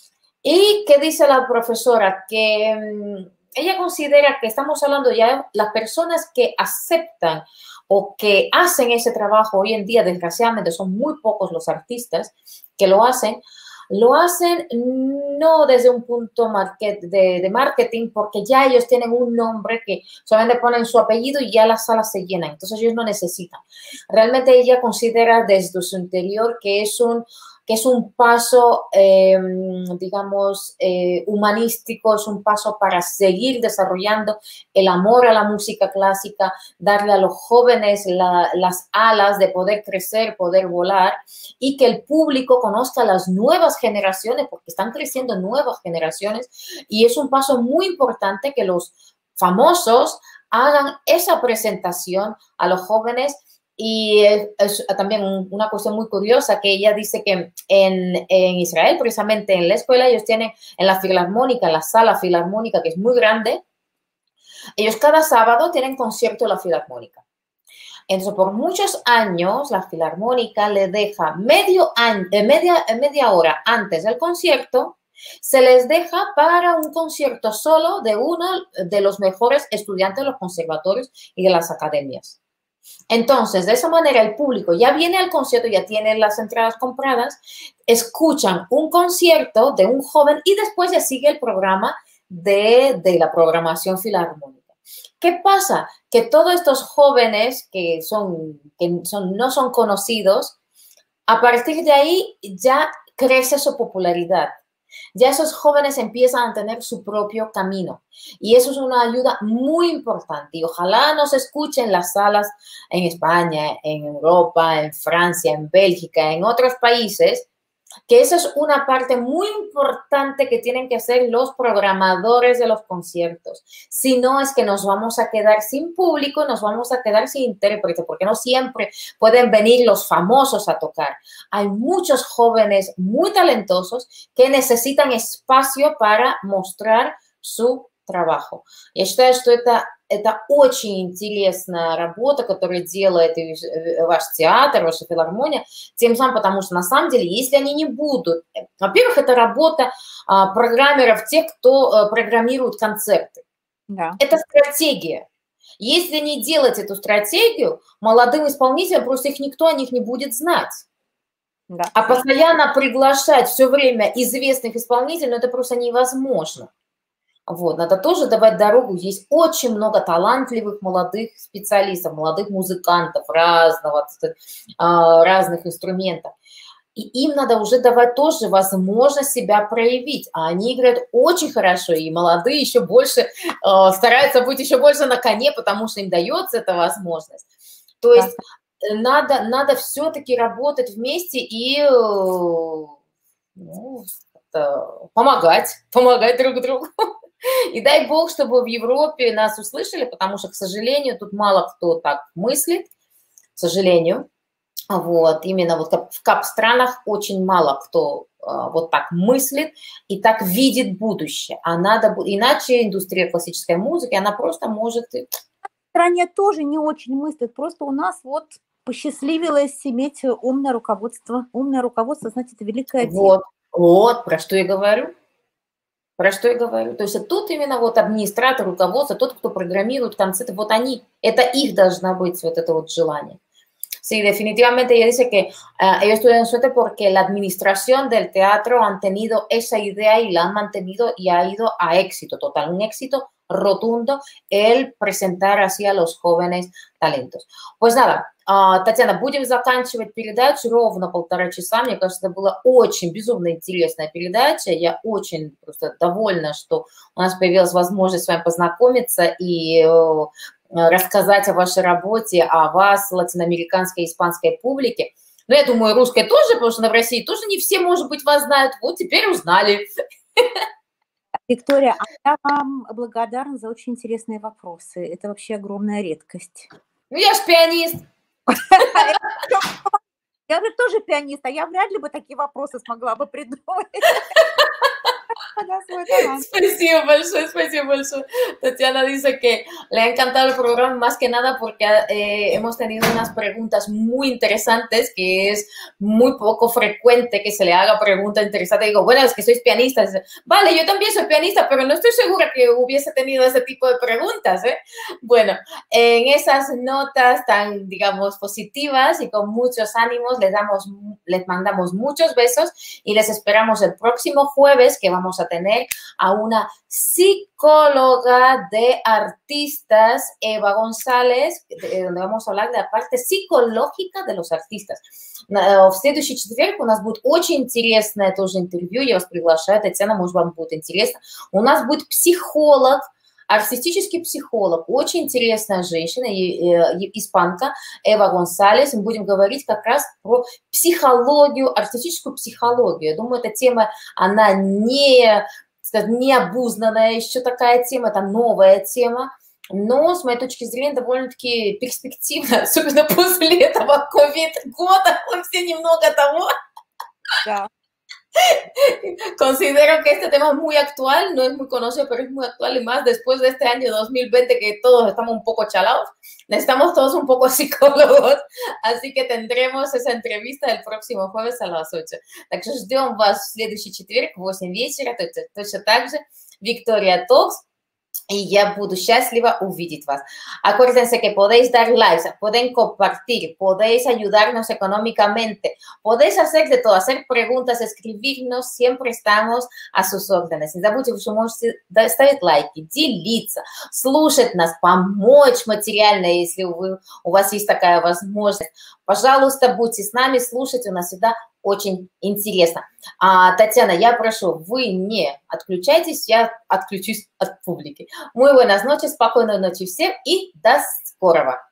¿Y qué dice la profesora? Que um, ella considera que estamos hablando ya de las personas que aceptan o que hacen ese trabajo hoy en día, desgraciadamente son muy pocos los artistas que lo hacen, lo hacen no desde un punto market, de, de marketing, porque ya ellos tienen un nombre que solamente ponen su apellido y ya las salas se llenan, entonces ellos no necesitan. Realmente ella considera desde su interior que es un, que es un paso, eh, digamos, eh, humanístico, es un paso para seguir desarrollando el amor a la música clásica, darle a los jóvenes la, las alas de poder crecer, poder volar y que el público conozca las nuevas generaciones, porque están creciendo nuevas generaciones y es un paso muy importante que los famosos hagan esa presentación a los jóvenes. Y es también una cuestión muy curiosa que ella dice que en, en Israel, precisamente en la escuela, ellos tienen en la filarmónica, en la sala filarmónica, que es muy grande, ellos cada sábado tienen concierto en la filarmónica. Entonces, por muchos años, la filarmónica le deja medio año, media, media hora antes del concierto, se les deja para un concierto solo de uno de los mejores estudiantes de los conservatorios y de las academias. Entonces, de esa manera el público ya viene al concierto, ya tiene las entradas compradas, escuchan un concierto de un joven y después ya sigue el programa de, de la programación filarmónica. ¿Qué pasa? Que todos estos jóvenes que, son, que son, no son conocidos, a partir de ahí ya crece su popularidad. Ya esos jóvenes empiezan a tener su propio camino y eso es una ayuda muy importante y ojalá nos escuchen las salas en España, en Europa, en Francia, en Bélgica, en otros países, que esa es una parte muy importante que tienen que hacer los programadores de los conciertos. Si no es que nos vamos a quedar sin público, nos vamos a quedar sin intérprete, porque no siempre pueden venir los famosos a tocar. Hay muchos jóvenes muy talentosos que necesitan espacio para mostrar su trabajo. Я считаю, что это, это очень интересная работа, которую делает ваш театр, ваша филармония, тем самым, потому что на самом деле, если они не будут, во-первых, это работа а, программеров, тех, кто а, программирует концерты. Да. Это стратегия. Если не делать эту стратегию, молодым исполнителям просто их никто о них не будет знать. Да. А постоянно приглашать все время известных исполнителей, ну, это просто невозможно. Вот, надо тоже давать дорогу. Есть очень много талантливых молодых специалистов, молодых музыкантов разного, разных инструментов. И им надо уже давать тоже возможность себя проявить. А они играют очень хорошо, и молодые еще больше стараются быть еще больше на коне, потому что им дается эта возможность. То есть надо, надо все-таки работать вместе и... Ну, помогать, помогать друг другу. И дай бог, чтобы в Европе нас услышали, потому что, к сожалению, тут мало кто так мыслит, к сожалению. Вот, именно вот в кап-странах очень мало кто вот так мыслит и так видит будущее. А надо, иначе индустрия классической музыки, она просто может... В стране тоже не очень мыслят, просто у нас вот посчастливилось иметь умное руководство. Умное руководство, знаете, это великое дело. Вот, вот, про что я говорю. Про что я говорю. То есть тут именно вот администратор, руководство, тот, кто программирует концерты, вот они, это их должно быть вот это вот желание. Sí, definitivamente ella dice que uh, ellos tuvieron suerte porque la administración del teatro han tenido esa idea y la han mantenido y ha ido a éxito total, un éxito rotundo el presentar así a los jóvenes talentos. Pues nada, uh, Татьяна, будем заканчивать передачу ровно полтора часа. Мне кажется, это была очень безумно интересная передача. Я очень просто довольна, что у нас появилась возможность с вами познакомиться и uh, рассказать о вашей работе, о вас, латиноамериканской и испанской публике. Но я думаю, русской тоже, потому что в России тоже не все, может быть, вас знают. Вот теперь узнали. Виктория, я вам благодарна за очень интересные вопросы. Это вообще огромная редкость. Ну, я же пианист. Я же тоже пианист, а я вряд ли бы такие вопросы смогла бы придумать. Спасибо большое, спасибо большое. Tatiana dice que le ha encantado el programa más que nada porque eh, hemos tenido unas preguntas muy interesantes, que es muy poco frecuente que se le haga preguntas interesantes. Digo, bueno, es que sois pianista. Vale, yo también soy pianista, pero no estoy segura que hubiese tenido ese tipo de preguntas, ¿eh? Bueno, en esas notas tan, digamos, positivas y con muchos ánimos, les, damos, les mandamos muchos besos y les esperamos el próximo jueves, que vamos a tener a una psicóloga de artistas, Eva González, donde vamos a hablar de la parte psicológica de los артистов. В следующий четверг у нас будет очень интересное тоже интервью, я вас приглашаю, Татьяна, может, вам будет интересно. У нас будет психолог, артистический психолог, очень интересная женщина, испанка, Эва Гонсалес. Мы будем говорить как раз про психологию, артистическую психологию. Я думаю, эта тема, она не, не обузнанная, еще такая тема, это новая тема, но, с моей точки зрения, довольно-таки перспективно, особенно после этого ковид-года, мы все немного того. Да. Considero que este tema es muy actual, no es muy conocido, pero es muy actual y más después de este año dos mil veinte que todos estamos un poco chalados, necesitamos todos un poco psicólogos, así que tendremos esa entrevista el próximo jueves a las ocho. Так что ждем вас в следующий четверг в восемь вечера, точно так же, Victoria Talks. Y ya budu счастлива увидеть вас. Acuérdense que podéis dar likes, pueden compartir, podéis ayudarnos económicamente, podéis hacer de todo, hacer preguntas, escribirnos, siempre estamos a sus órdenes. Не забудьте, что можете ставить лайки, делиться, слушать нас, помочь материально, если вы, у вас есть такая возможность. Пожалуйста, будьте с нами, слушайте, у нас всегда очень интересно. А, Татьяна, я прошу, вы не отключайтесь, я отключусь от публики. Muy buenas noches, спокойной ночи всем и до скорого.